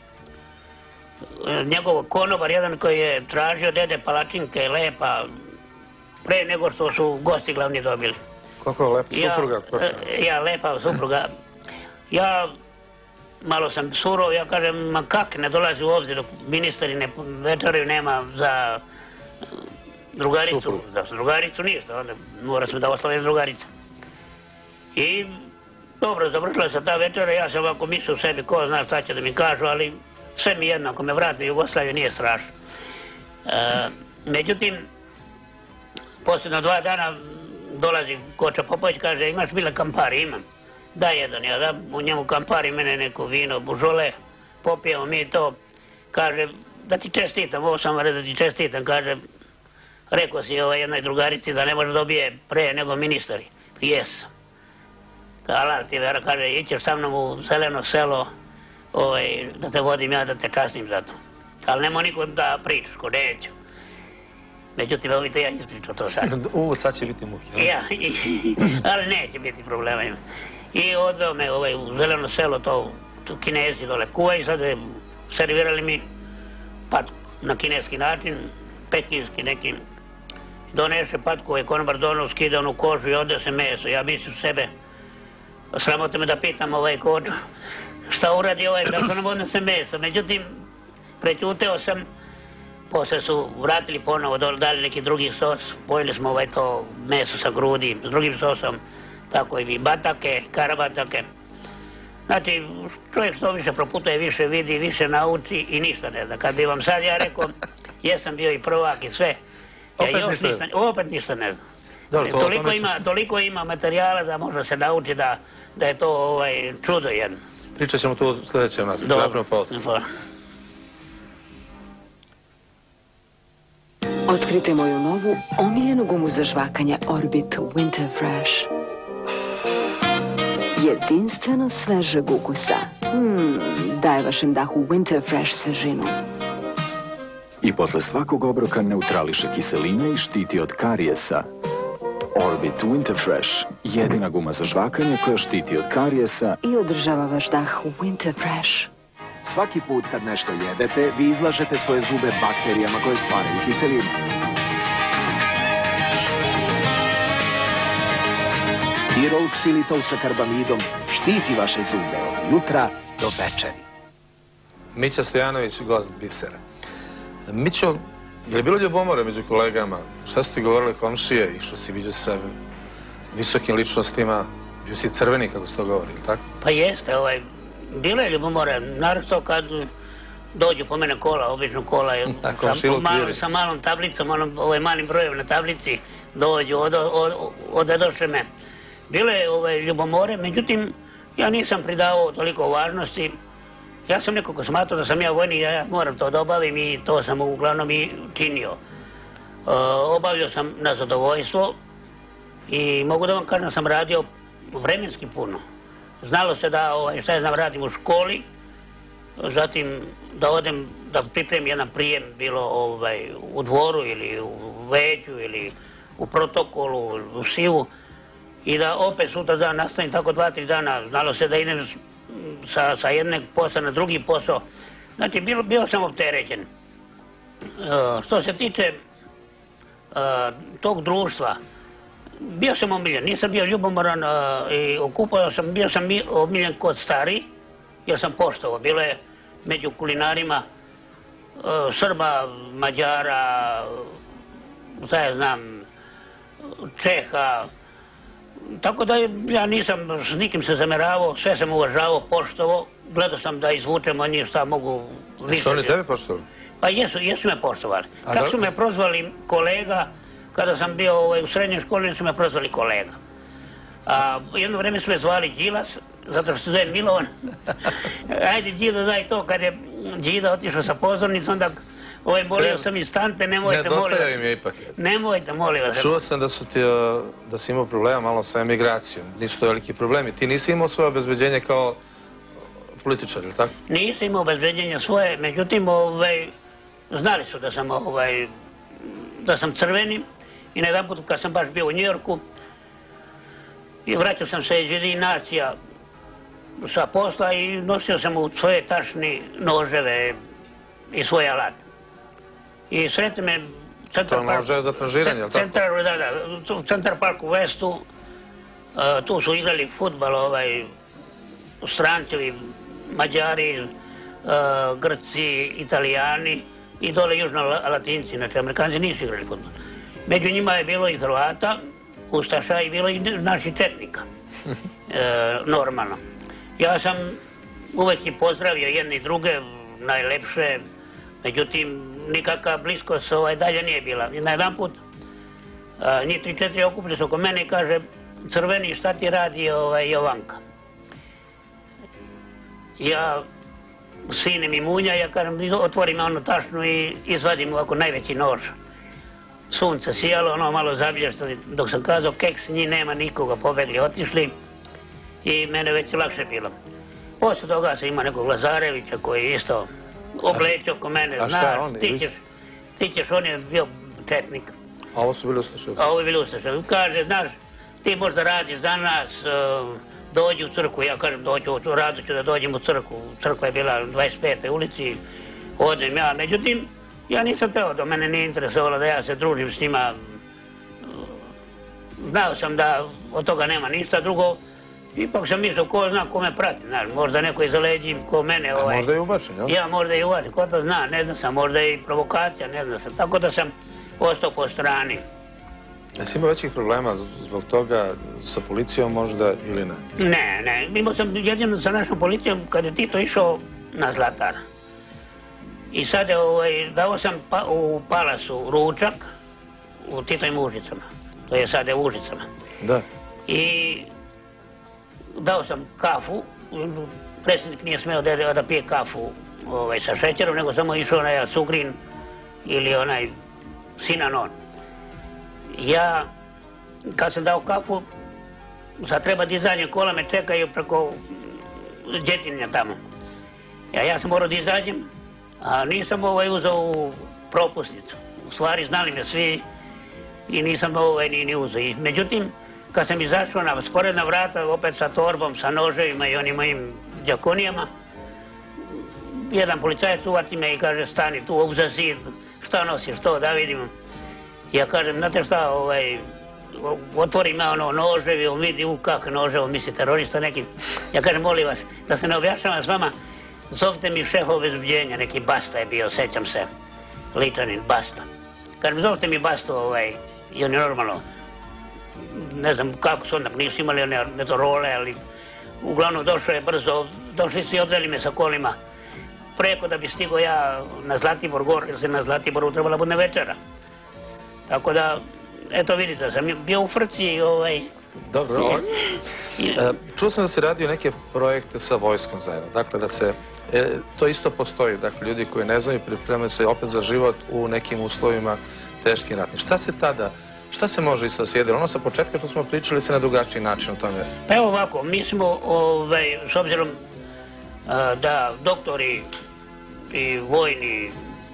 njegov konobar, jedan koji je tražio dede palačinke lepa, pre nego što su gosti glavni dobili. Kako je lepa supruga? Ja, lepa supruga. Ja malo sam surov, ja kažem, ma kak ne dolazi u obzir dok ministari ne večeraju, nema za drugaricu. Za drugaricu ništa, onda mora sam da oslavim drugarica. I dobro, završila se ta večera, ja sam ovako mislio u sebi, ko zna šta će da mi kažu, ali sve mi jedno, ako me vrati u Jugoslaviju nije strašno. Međutim, posljedno dva dana dolazi Koča Popović, kaže, imaš bile Kampari? Imam. Da, jedan, ja da, u njemu Kampari, mene neko vino, bužole, popijemo mi to, kaže, da ti čestitam, ovo sam da ti čestitam, kaže, rekao si jednoj drugarici da ne može dobije pre nego ministari. Jesam. Alar ti vera, kaže, ićeš sa mnom u zeleno selo, da te vodim ja, da te častim za to. Ali nemoj nikom da pričaš, ko neću. Međutim, evo vidite, ja ispričao to sad. Uvo, sad će biti muke. Ja, ali neće biti problema. I odveo me u zeleno selo, to Kinezi dole kuvaju, sad servirali mi patku na kineski način, pekinski nekim. Doneše patku, ovaj konobar donao, skida onu kožu i ode se meso. Ja mislim u sebe, sramote me da pitam ovaj koču, šta uradi ovaj, da što nam odnese meso. Međutim, prećuteo sam, posle su vratili ponovo, dali neki drugi sos, pojeli smo ovaj to meso sa grudi, s drugim sosom, tako i batake, karabatake. Znači, čovjek što više proputuje, više vidi, više nauči i ništa ne zna. Kad bi vam sad ja rekao, jesam bio i prvak i sve, ja još ništa, opet ništa ne znam. Toliko ima materijala da može se nauči da je to čudo jedno. Pričat ćemo tu sljedeće nas. Dobro. Otkrite moju novu, omiljenu gumu za žvakanje Orbit Winter Fresh. Jedinstveno svežeg ukusa. Hmm, daje vašem dahu Winter Fresh svežinu. I posle svakog obroka neutrališe kiseline i štiti od karijesa. Orbit Winter Fresh, jedina guma za žvakanje koja štiti od karijesa i održava vaš dah Winter Fresh. Svaki put kad nešto jedete, vi izlažete svoje zube bakterijama koje stvaraju kiselinu. Dirol ksilitol sa karbamidom štiti vaše zube od jutra do večeri. Mića Stojanović, gost Bisera. Mićo, je li bilo ljubomore među kolegama? Šta su ti govorile komšije i što si vidio sa visokim ličnostima? Bio si crveni, kako se to govori, ili tako? Pa jeste, ovaj, bilo je ljubomore, naravno kad dođu po mene kola, obično kola, sa malom tablicom, ovaj malim brojem na tablici, dođu, odadoše me. Bilo je ovaj, ljubomore, međutim, ja nisam pridavao toliko važnosti. Ja sam nekako smatrao da sam ja vojnik, ja moram to da obavim i to sam uglavnom i činio. Obavljao sam na zadovoljstvo i mogu da vam kažem da sam radio vremenski puno. Znalo se da, šta ja znam, radim u školi, zatim da odem, da pripremim jedan prijem, bilo u dvoru ili u veđu ili u protokolu, u sivu, i da opet sutra dan nastavim tako dva, tri dana. Znalo se da idem sa jednog posla na drugi posao. Znači, bio sam opterećen. Što se tiče tog društva, bio sam omiljen, nisam bio ljubomoran i okupao sam, bio sam omiljen kod stari, jer sam poštovao. Bilo je među kulinarima Srba, Mađara, šta ja znam, Čeha, tako da ja nisam s nikim se zameravao, sve sam uvažavao, poštovao, gledao sam da izvučem od njih šta mogu više. Su oni tebe poštovali? Pa jesu, jesu me poštovali. Tako su me prozvali kolega, kada sam bio u srednjoj školi su me prozvali kolega. Jedno vreme su me zvali Đilas, zato što se zove Milovan. Ajde Đido daj to, kad je Đido otišao sa pozornicom, onda Ovaj, molio sam instante, nemojte, molim vas. Nedostaje im je ipak. Nemojte, molim vas. Čuo sam da su ti, da si imao problema malo sa emigracijom. Nisu to veliki problemi. Ti nisi imao svoje obezbeđenje kao političar, ili tako? Nisam imao obezbeđenje svoje, međutim, znali su da sam, da sam crveni i na jedan put kad sam baš bio u Njujorku i vraćao sam se iz Ujedinjenih nacija sa posla i nosio sam u svoje tašni noževe i svoj alat. I sretne me To može za tražiranje, jel tako? Da, da, u Centar Park u Westu, tu su igrali fudbal, stranci, Mađari, Grci, Italijani i dole južno-latinci, znači Amerikanci nisu igrali fudbal. Među njima je bilo i Hrvata, Ustaša i bilo i naših četnika, normalno. Ja sam uvek i pozdravio jedne i druge, najlepše, međutim, nikakva bliskost dalje nije bila. Na jedan put, njih tri četiri okupili su oko mene i kaže, crveni, šta ti radi Jovanka? Ja sinem i munja, ja kažem, otvorim onu tašnu i izvadim ovako najveći nož. Sunce sijalo, ono malo zabilješto, dok sam kazao keks, njih nema nikoga, pobegli, otišli i mene već lakše bilo. Posle toga sam imao nekog Lazarevića koji je isto oblećao oko mene, znaš, ti ćeš, on je bio četnik. A ovo su bili Ustaše? A ovo je bili Ustaše. Kaže, znaš, ti možda radiš za nas, dođi u crkvu, ja kažem, rado ću da dođem u crkvu, crkva je bila u dvadeset petoj ulici, odem ja, međutim, ja nisam teo, da mene nije interesovalo da ja se družim s njima, znao sam da od toga nema ništa drugo, ipak sam mislio ko zna ko me prati, znaš, možda neko iza leđi ko mene, a možda i ubačen, jel? Ja, možda i ubačen, ko to zna, ne znam sam, možda i provokacija, ne znam sam, tako da sam ostao po strani. Jesi imao većih problema zbog toga sa policijom možda ili ne? Ne, ne, imao sam jedino sa našom policijom kad je Tito išao na Zlatar. I sad je, dao sam u Palasu ručak u Titovim Užicama, to je sad u Užicama. Da. I dao sam kafu, predsjednik nije smeo da pije kafu sa šećerom, nego samo išao onaj sugrin ili onaj sinanon. Ja, kad sam dao kafu, sad treba dizanje kola, me čekaju preko Đetinja tamo. Ja, ja sam morao da izađem, a nisam ovaj uzao u propusnicu. U stvari znali me svi i nisam ovaj ni, ni uzao. I, međutim, kad sam izašao na sporedna vrata, opet sa torbom, sa noževima i onim mojim džakonijama, jedan policajac uvati me i kaže stani tu uza zid, šta nosiš to da vidimo. Ja kažem, znate šta, ovaj, otvori me ono noževi, on vidi u kakve nože, on misli terorista neki. Ja kažem, molim vas, da se ne objašnjavam s vama, zovite mi šefa obezbeđenja, neki Basta je bio, sećam se, Ličanin, Basta. Kažem, zovite mi Bastu, ovaj, i on je normalno, ne znam kako su onda, nisu imali one meteorole, ali uglavnom došao je brzo, došli su i odveli me sa kolima preko da bi stigo ja na Zlatibor gor, jer se na Zlatiboru trebala bude večera. Tako da, eto vidite, sam bio u frci i ovaj... Dobro, čuo sam da si radio neke projekte sa vojskom zajedno, dakle da se, to isto postoji, dakle ljudi koji ne znaju pripremaju se opet za život u nekim uslovima teškim ratnim. Šta se tada, šta se može isto da se jede? Ono sa početka što smo pričali se na drugačiji način o tome. Pa evo ovako, mi smo, ovaj, s obzirom da doktori i vojni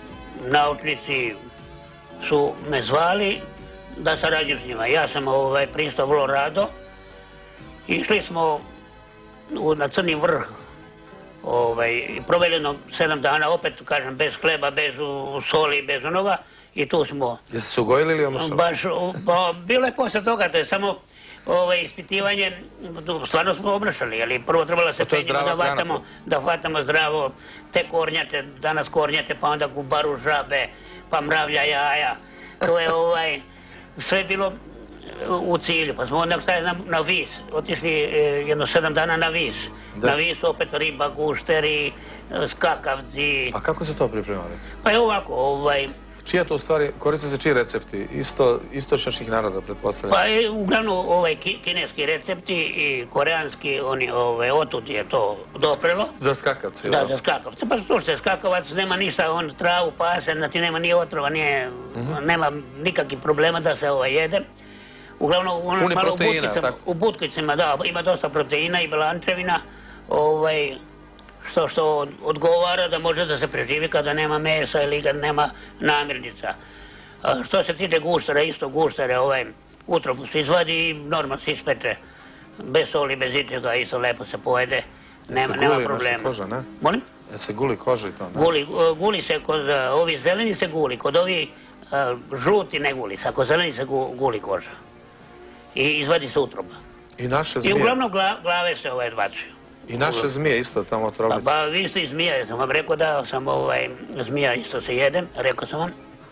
naučnici su me zvali da sarađujem s njima. Ja sam ovaj, pristao vrlo rado. Išli smo u, na Crni vrh, ovaj, proveli jedno sedam dana, opet kažem, bez hleba, bez soli, bez onoga. I tu smo... Jeste se ugojili ili omošali? Baš, pa, bilo je posle toga, to je samo ovaj, ispitivanje, stvarno smo obrašali, ali prvo trebalo se penjimo da hvatamo, da hvatamo zdravo te kornjate, danas kornjate, pa onda gubaru žabe, pa mravlja jaja. To je ovaj, sve bilo u cilju, pa smo onda stavili na, na Vis, otišli jedno sedam dana na Vis. Da. Na Visu opet riba, gušteri, skakavci. A kako se to pripremali? Pa je ovako, ovaj... Čija to u stvari, koriste se čiji recepti? Isto, istočnjačkih naroda, pretpostavljam? Pa je uglavnom ovaj, ki, kineski recepti i koreanski, oni, ovaj, otud je to doprelo. Za skakavce, da? Da, za skakavce. Pa slušajte, skakavac nema ništa, on travu pase, znači nema ni otrova, nije, uh-huh. nema nikakvih problema da se ovaj, jede. Uglavnom, on Puni malo proteina, u, tako? u butkicama, da, ima dosta proteina i belančevina, ovaj, što, što odgovara da može da se preživi kada nema mesa ili kad nema namirnica. A što se tiče guštera, isto guštere, ovaj, utrobu se izvadi i normalno se ispeče. Bez soli, bez ičega, isto lepo se pojede, nema, nema problema. Se koža, ne? Molim? Ja se guli koža i to, ne? Guli, guli se, kod ovi zeleni se guli, kod ovi uh, žuti ne guli se, kod zeleni se gu, guli koža. I izvadi se utroba. I naše zmije? I uglavnom gla, glave se ovaj odbacuju. I naše zmije isto tamo otroblice? Pa, pa vi ste i zmija, ja sam vam rekao da sam ovaj, zmija isto se jedem, rekao sam vam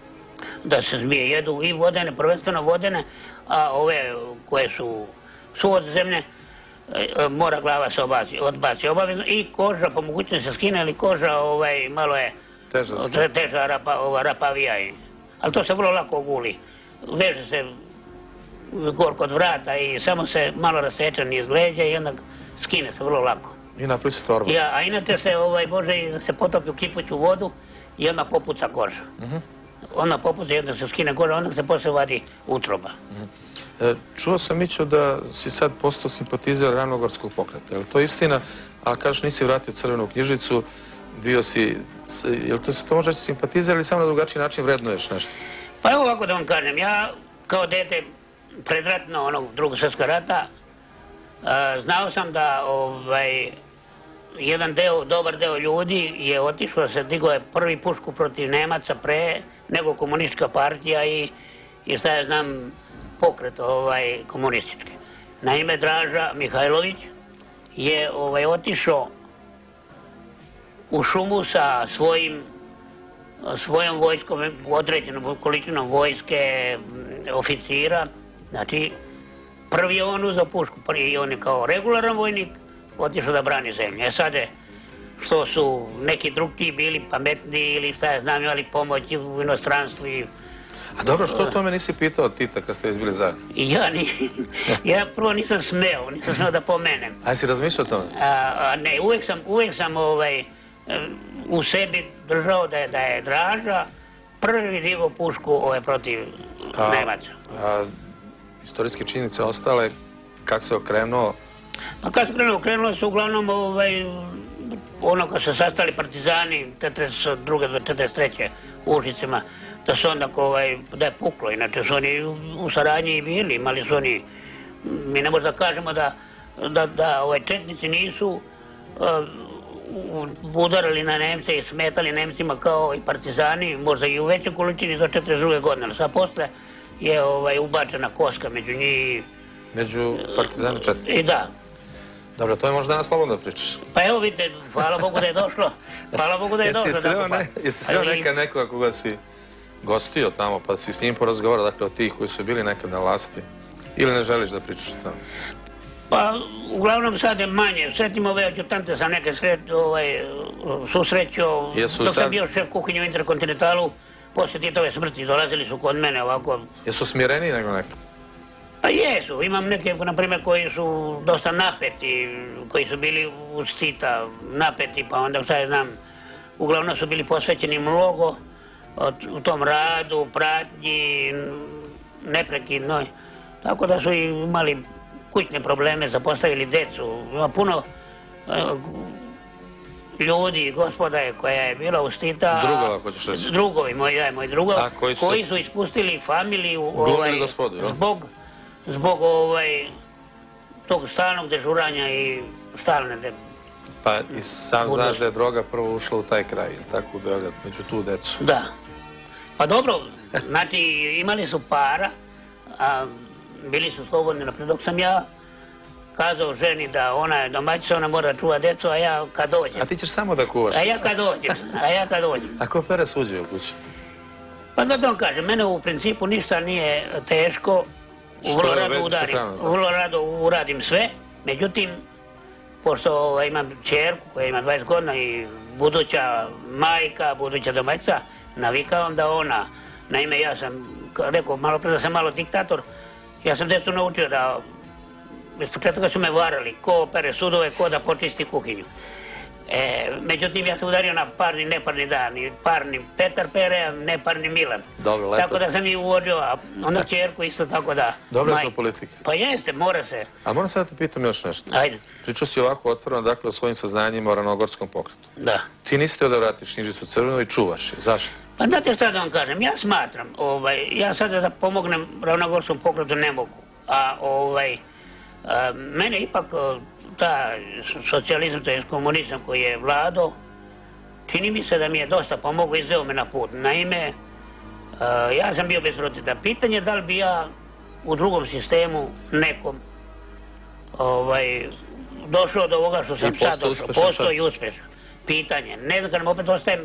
da se zmije jedu i vodene, prvenstveno vodene, a ove koje su suvodzemne, mora glava se obaci, odbaci obavezno i koža, po mogućnosti se skine, ali koža ovaj, malo je teža, teža rapa, ova, rapavija, ali to se vrlo lako guli. Veže se gor kod vrata i samo se malo raseče niz leđa i onda skine se vrlo lako. I napravi se torba. Ja, a inače se ovaj, može i da se potopi u kipuću vodu i onda popuca koža. Uh-huh. Onda popuca i onda se skine koža, onda se posle vadi utroba. Uh-huh. E, čuo sam, Mićo, da si sad postao simpatizer Ravnogorskog pokreta. Je li to istina? A kažeš nisi vratio crvenu knjižicu, bio si... Je li to se to može reći simpatizer ili samo na drugačiji način vrednuješ nešto? Pa evo ovako da vam kažem, ja kao dete predratno onog drugog svjetskog rata Uh, znao sam da ovaj, jedan deo, dobar deo ljudi je otišao, se digao je prvi pušku protiv Nemaca pre nego komunistička partija i, i šta ja znam pokret ovaj, komunistički. Naime, Draža Mihajlović je ovaj, otišao u šumu sa svojim, svojom vojskom, određenom količinom vojske, oficira, znači prvi je on uzao pušku, prvi on je kao regularan vojnik otišao da brani zemlju. E sad je, što su neki drugi bili pametniji ili šta ja znam, imali pomoć u inostranstvu. A dobro, što o tome nisi pitao Tita kad ste izbili zajedno? Ja, ni, ja prvo nisam smeo, nisam smeo da pomenem. A jesi razmišljao o tome? A, a ne, uvijek sam, uvijek sam ovaj, u sebi držao da je, da je Draža prvi digao pušku ovaj, protiv a, Nemaca. A istorijske činjenice ostale, kad se okrenuo? Pa kad se okrenuo, okrenulo se uglavnom ono kad su sastali partizani četrdeset druge do četrdeset treće u Ušicima, da su onda da je puklo, inače su oni u saradnji i bili, imali su oni, mi ne možemo da kažemo da četnici nisu udarali na Nemce i smetali Nemcima kao i partizani, možda i u većoj količini za četrdeset druge godine, ali sad posle je ubačena koska među njih. Među partizani četnici? I da. Dobro, to je možda danas slobodno da pričaš. Pa evo vidite, hvala Bogu da je došlo. Hvala Bogu da je došlo. Jesi sreo neka nekoga koga si gostio tamo, pa si s njim porazgovarao, dakle, od tih koji su bili nekad na vlasti? Ili ne želiš da pričaš o tamo? Pa, uglavnom sad je manje. Sretim ove adjutante sam neke susrećao. Dok sam bio šef kuhinje u Interkontinentalu, poslije Titove smrti, dolazili su kod mene ovako. Jesu smireniji nego neki? Pa jesu. Imam neke, na primjer, koji su dosta napeti, koji su bili uz Tita napeti, pa onda, sad znam, uglavnom su bili posvećeni mnogo u tom radu, pratnji, neprekidnoj. Tako da su imali kućne probleme, zapostavili decu. Ima puno ljudi, gospoda je koja je bila uz Tita. Drugova, hoćeš reći? Drugovi, moj da je moj drugov, koji su ispustili familiju zbog zbog tog stalnog dežuranja i stalne dežuranja. Pa i sam znaš da je droga prvo ušla u taj kraj, ili tako, u Beograd, među tu decu? Da. Pa dobro, znači imali su para, a bili su slobodni, naprijed, dok sam ja kazao ženi da ona je domaćica, ona mora čuva decu, a ja kad dođem. A ti ćeš samo da kuvaš? A ja kad dođem, a ja kad dođem. A ko pere suđe u kući? Pa da vam kažem, mene u principu ništa nije teško, vrlo rado uradim sve, međutim, pošto imam čerku koja ima dvadeset godina i buduća majka, buduća domaćica, navikavam da ona, naime ja sam rekao malo pre da sam malo diktator, ja sam decu naučio da, iz početka su me varali, ko pere sudove, ko da počisti kuhinju. Međutim, ja sam udario na parni, neparni dan, parni Petar pere, a neparni Milan. Tako da sam i uvodio, a onda čerku isto tako da... Dobra je to politika. Pa jeste, mora se. A moram sad da te pitam još nešto. Ajde. Pričao si ovako otvoreno, dakle, o svojim saznanjima o Ravnogorskom pokretu. Da. Ti nisi teo da vratiš knjižicu crvenu i čuvaš je. Zašto? Pa znate šta da vam kažem, ja smatram, ja sada da pomognem Ravnogorskom pokretu ne mogu, a mene ipak ta socijalizam, to je komunizam koji je vladao, čini mi se da mi je dosta pomogao i izveo me na put. Naime, ja sam bio bez roditelja. Pitanje je da li bi ja u drugom sistemu nekom došao do ovoga što sam sad došao. Postao i uspešan. Pitanje. Ne znam, kad nam opet ostajem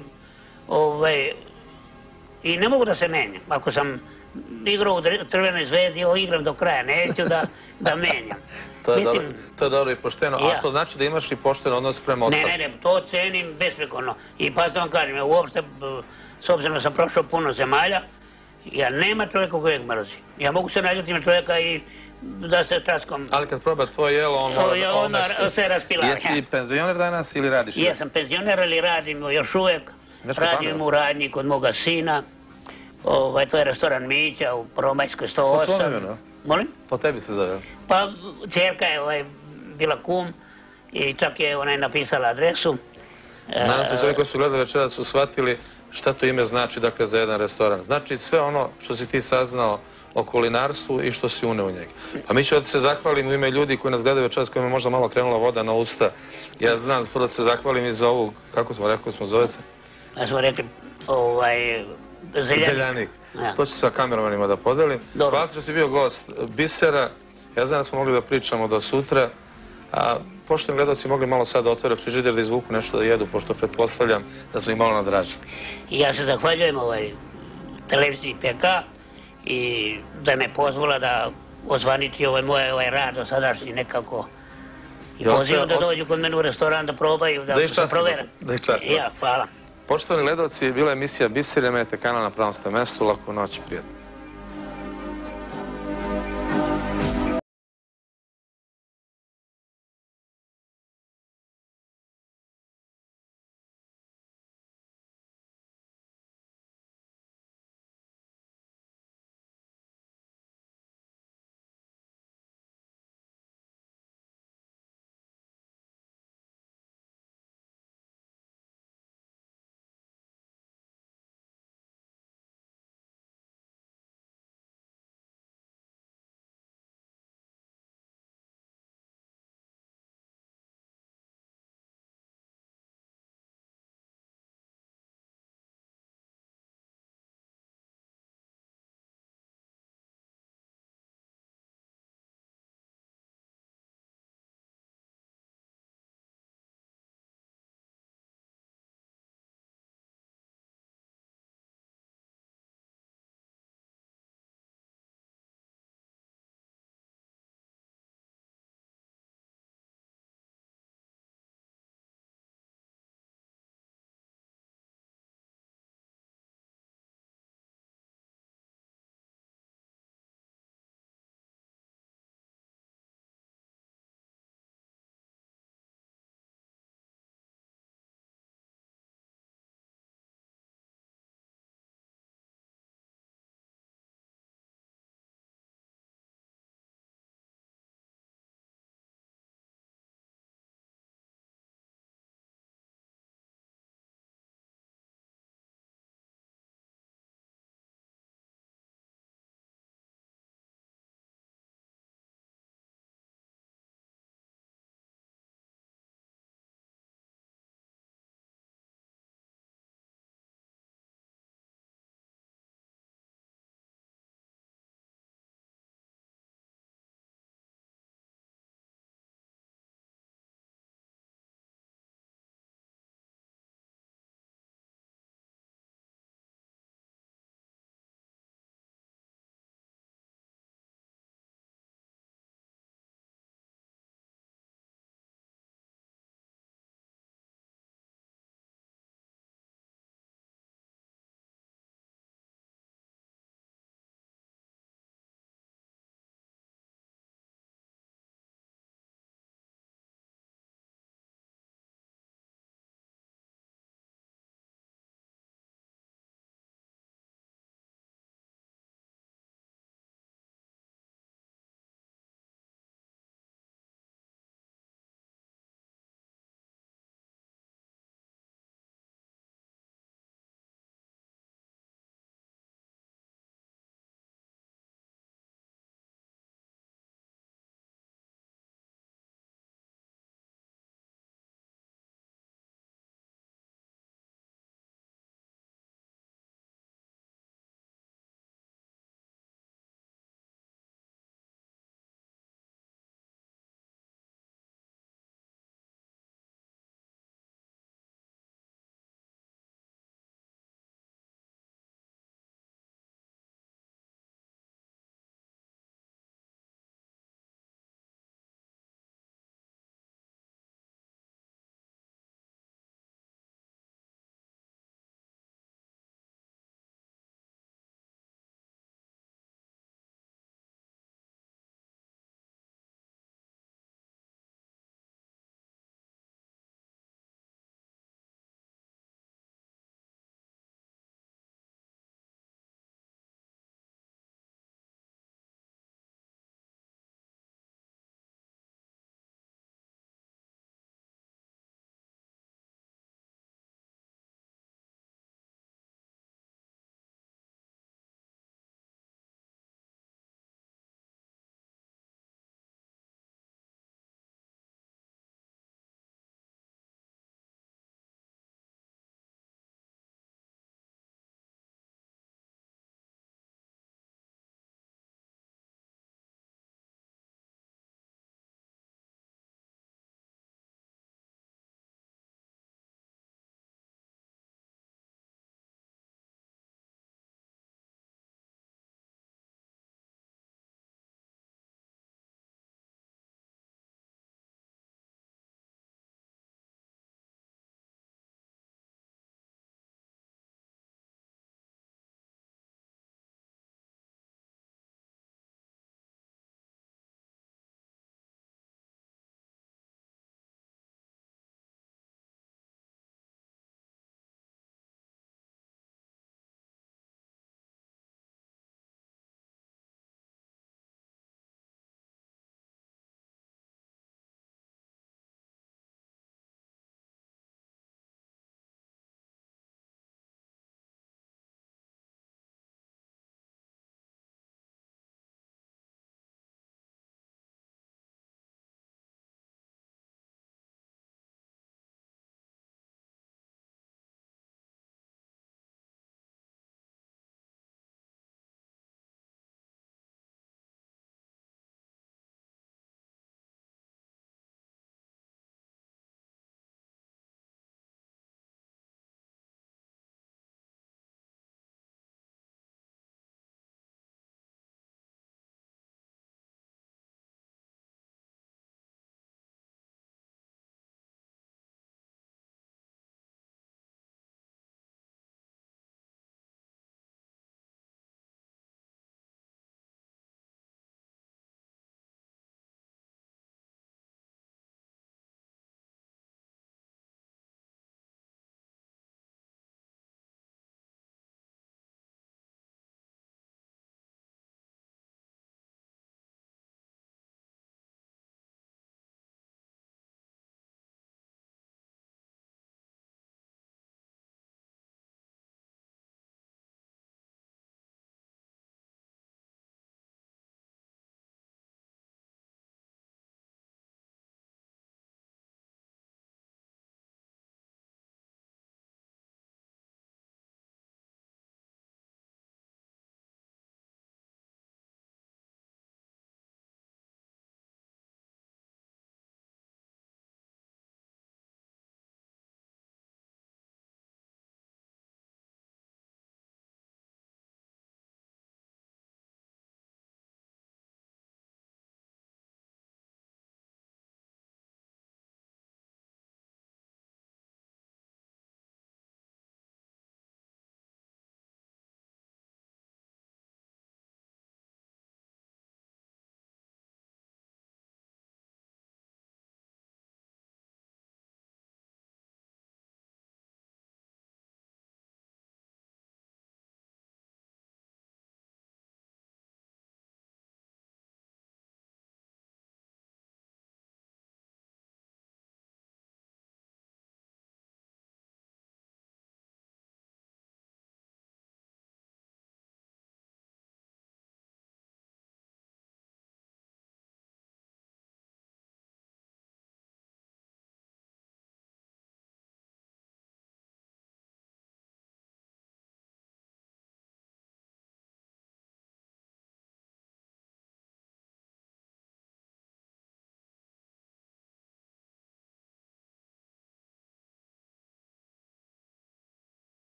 i ne mogu da se menjam. Ako sam igrao u Crvenoj zvezdi, ovo igram do kraja, neću da menjam. To je dobro i pošteno, a što znači da imaš i pošten odnos prema ostalim? Ne, ne, ne, to cenim besprekorno. I pa da vam kažem, uopšte, s obzirom da sam prošao puno zemalja, ja nema čovjeka kojeg mrzi. Ja mogu se naljuti na čovjeka i da se časkom... Ali kad proba tvoje jelo, on mora... On se raspila. Jesi penzioner danas ili radiš? Jesam penzioner, ali radim još uvek. Radim u radnji kod moga sina. To je restoran Mića u Prvomajskoj sto osam. Po tvojom imenu? Molim? Po tebi se zove? Pa, čerka je bila kum i čak je ona napisala adresu. Nadam se svi koji su gledali večera su shvatili šta to ime znači, dakle, za jedan restoran. Znači sve ono što si ti saznao o kulinarstvu i što si uneo u njega. Pa mi ću da se zahvalim u ime ljudi koji nas gledaju večera s kojima je možda malo krenula voda na usta. Ja znam, prvo da se zahvalim i za ovu, kako smo rekli, smo zove se? Ja smo rekli, ovaj... Zeljanik. To ću sa kameramanima da podelim. Hvala ti što si bio gost Bisera. Ja znam da smo mogli da pričamo do sutra, a poštovni gledalci mogli malo sad da otvore frižider da izvuku nešto da jedu, pošto pretpostavljam da smo ih malo nadražili. Ja se zahvaljujem televiziji P K i da me pozvala da ozvaniči moj rad do sadašnji nekako i pozivam da dođu kod mene u restoran da probaju, da se provere. Da ih častim. Ja, hvala. Poštovani gledalci, bila je emisija Biser, imate kanal na pravom ste mestu, laku noć i prijatno.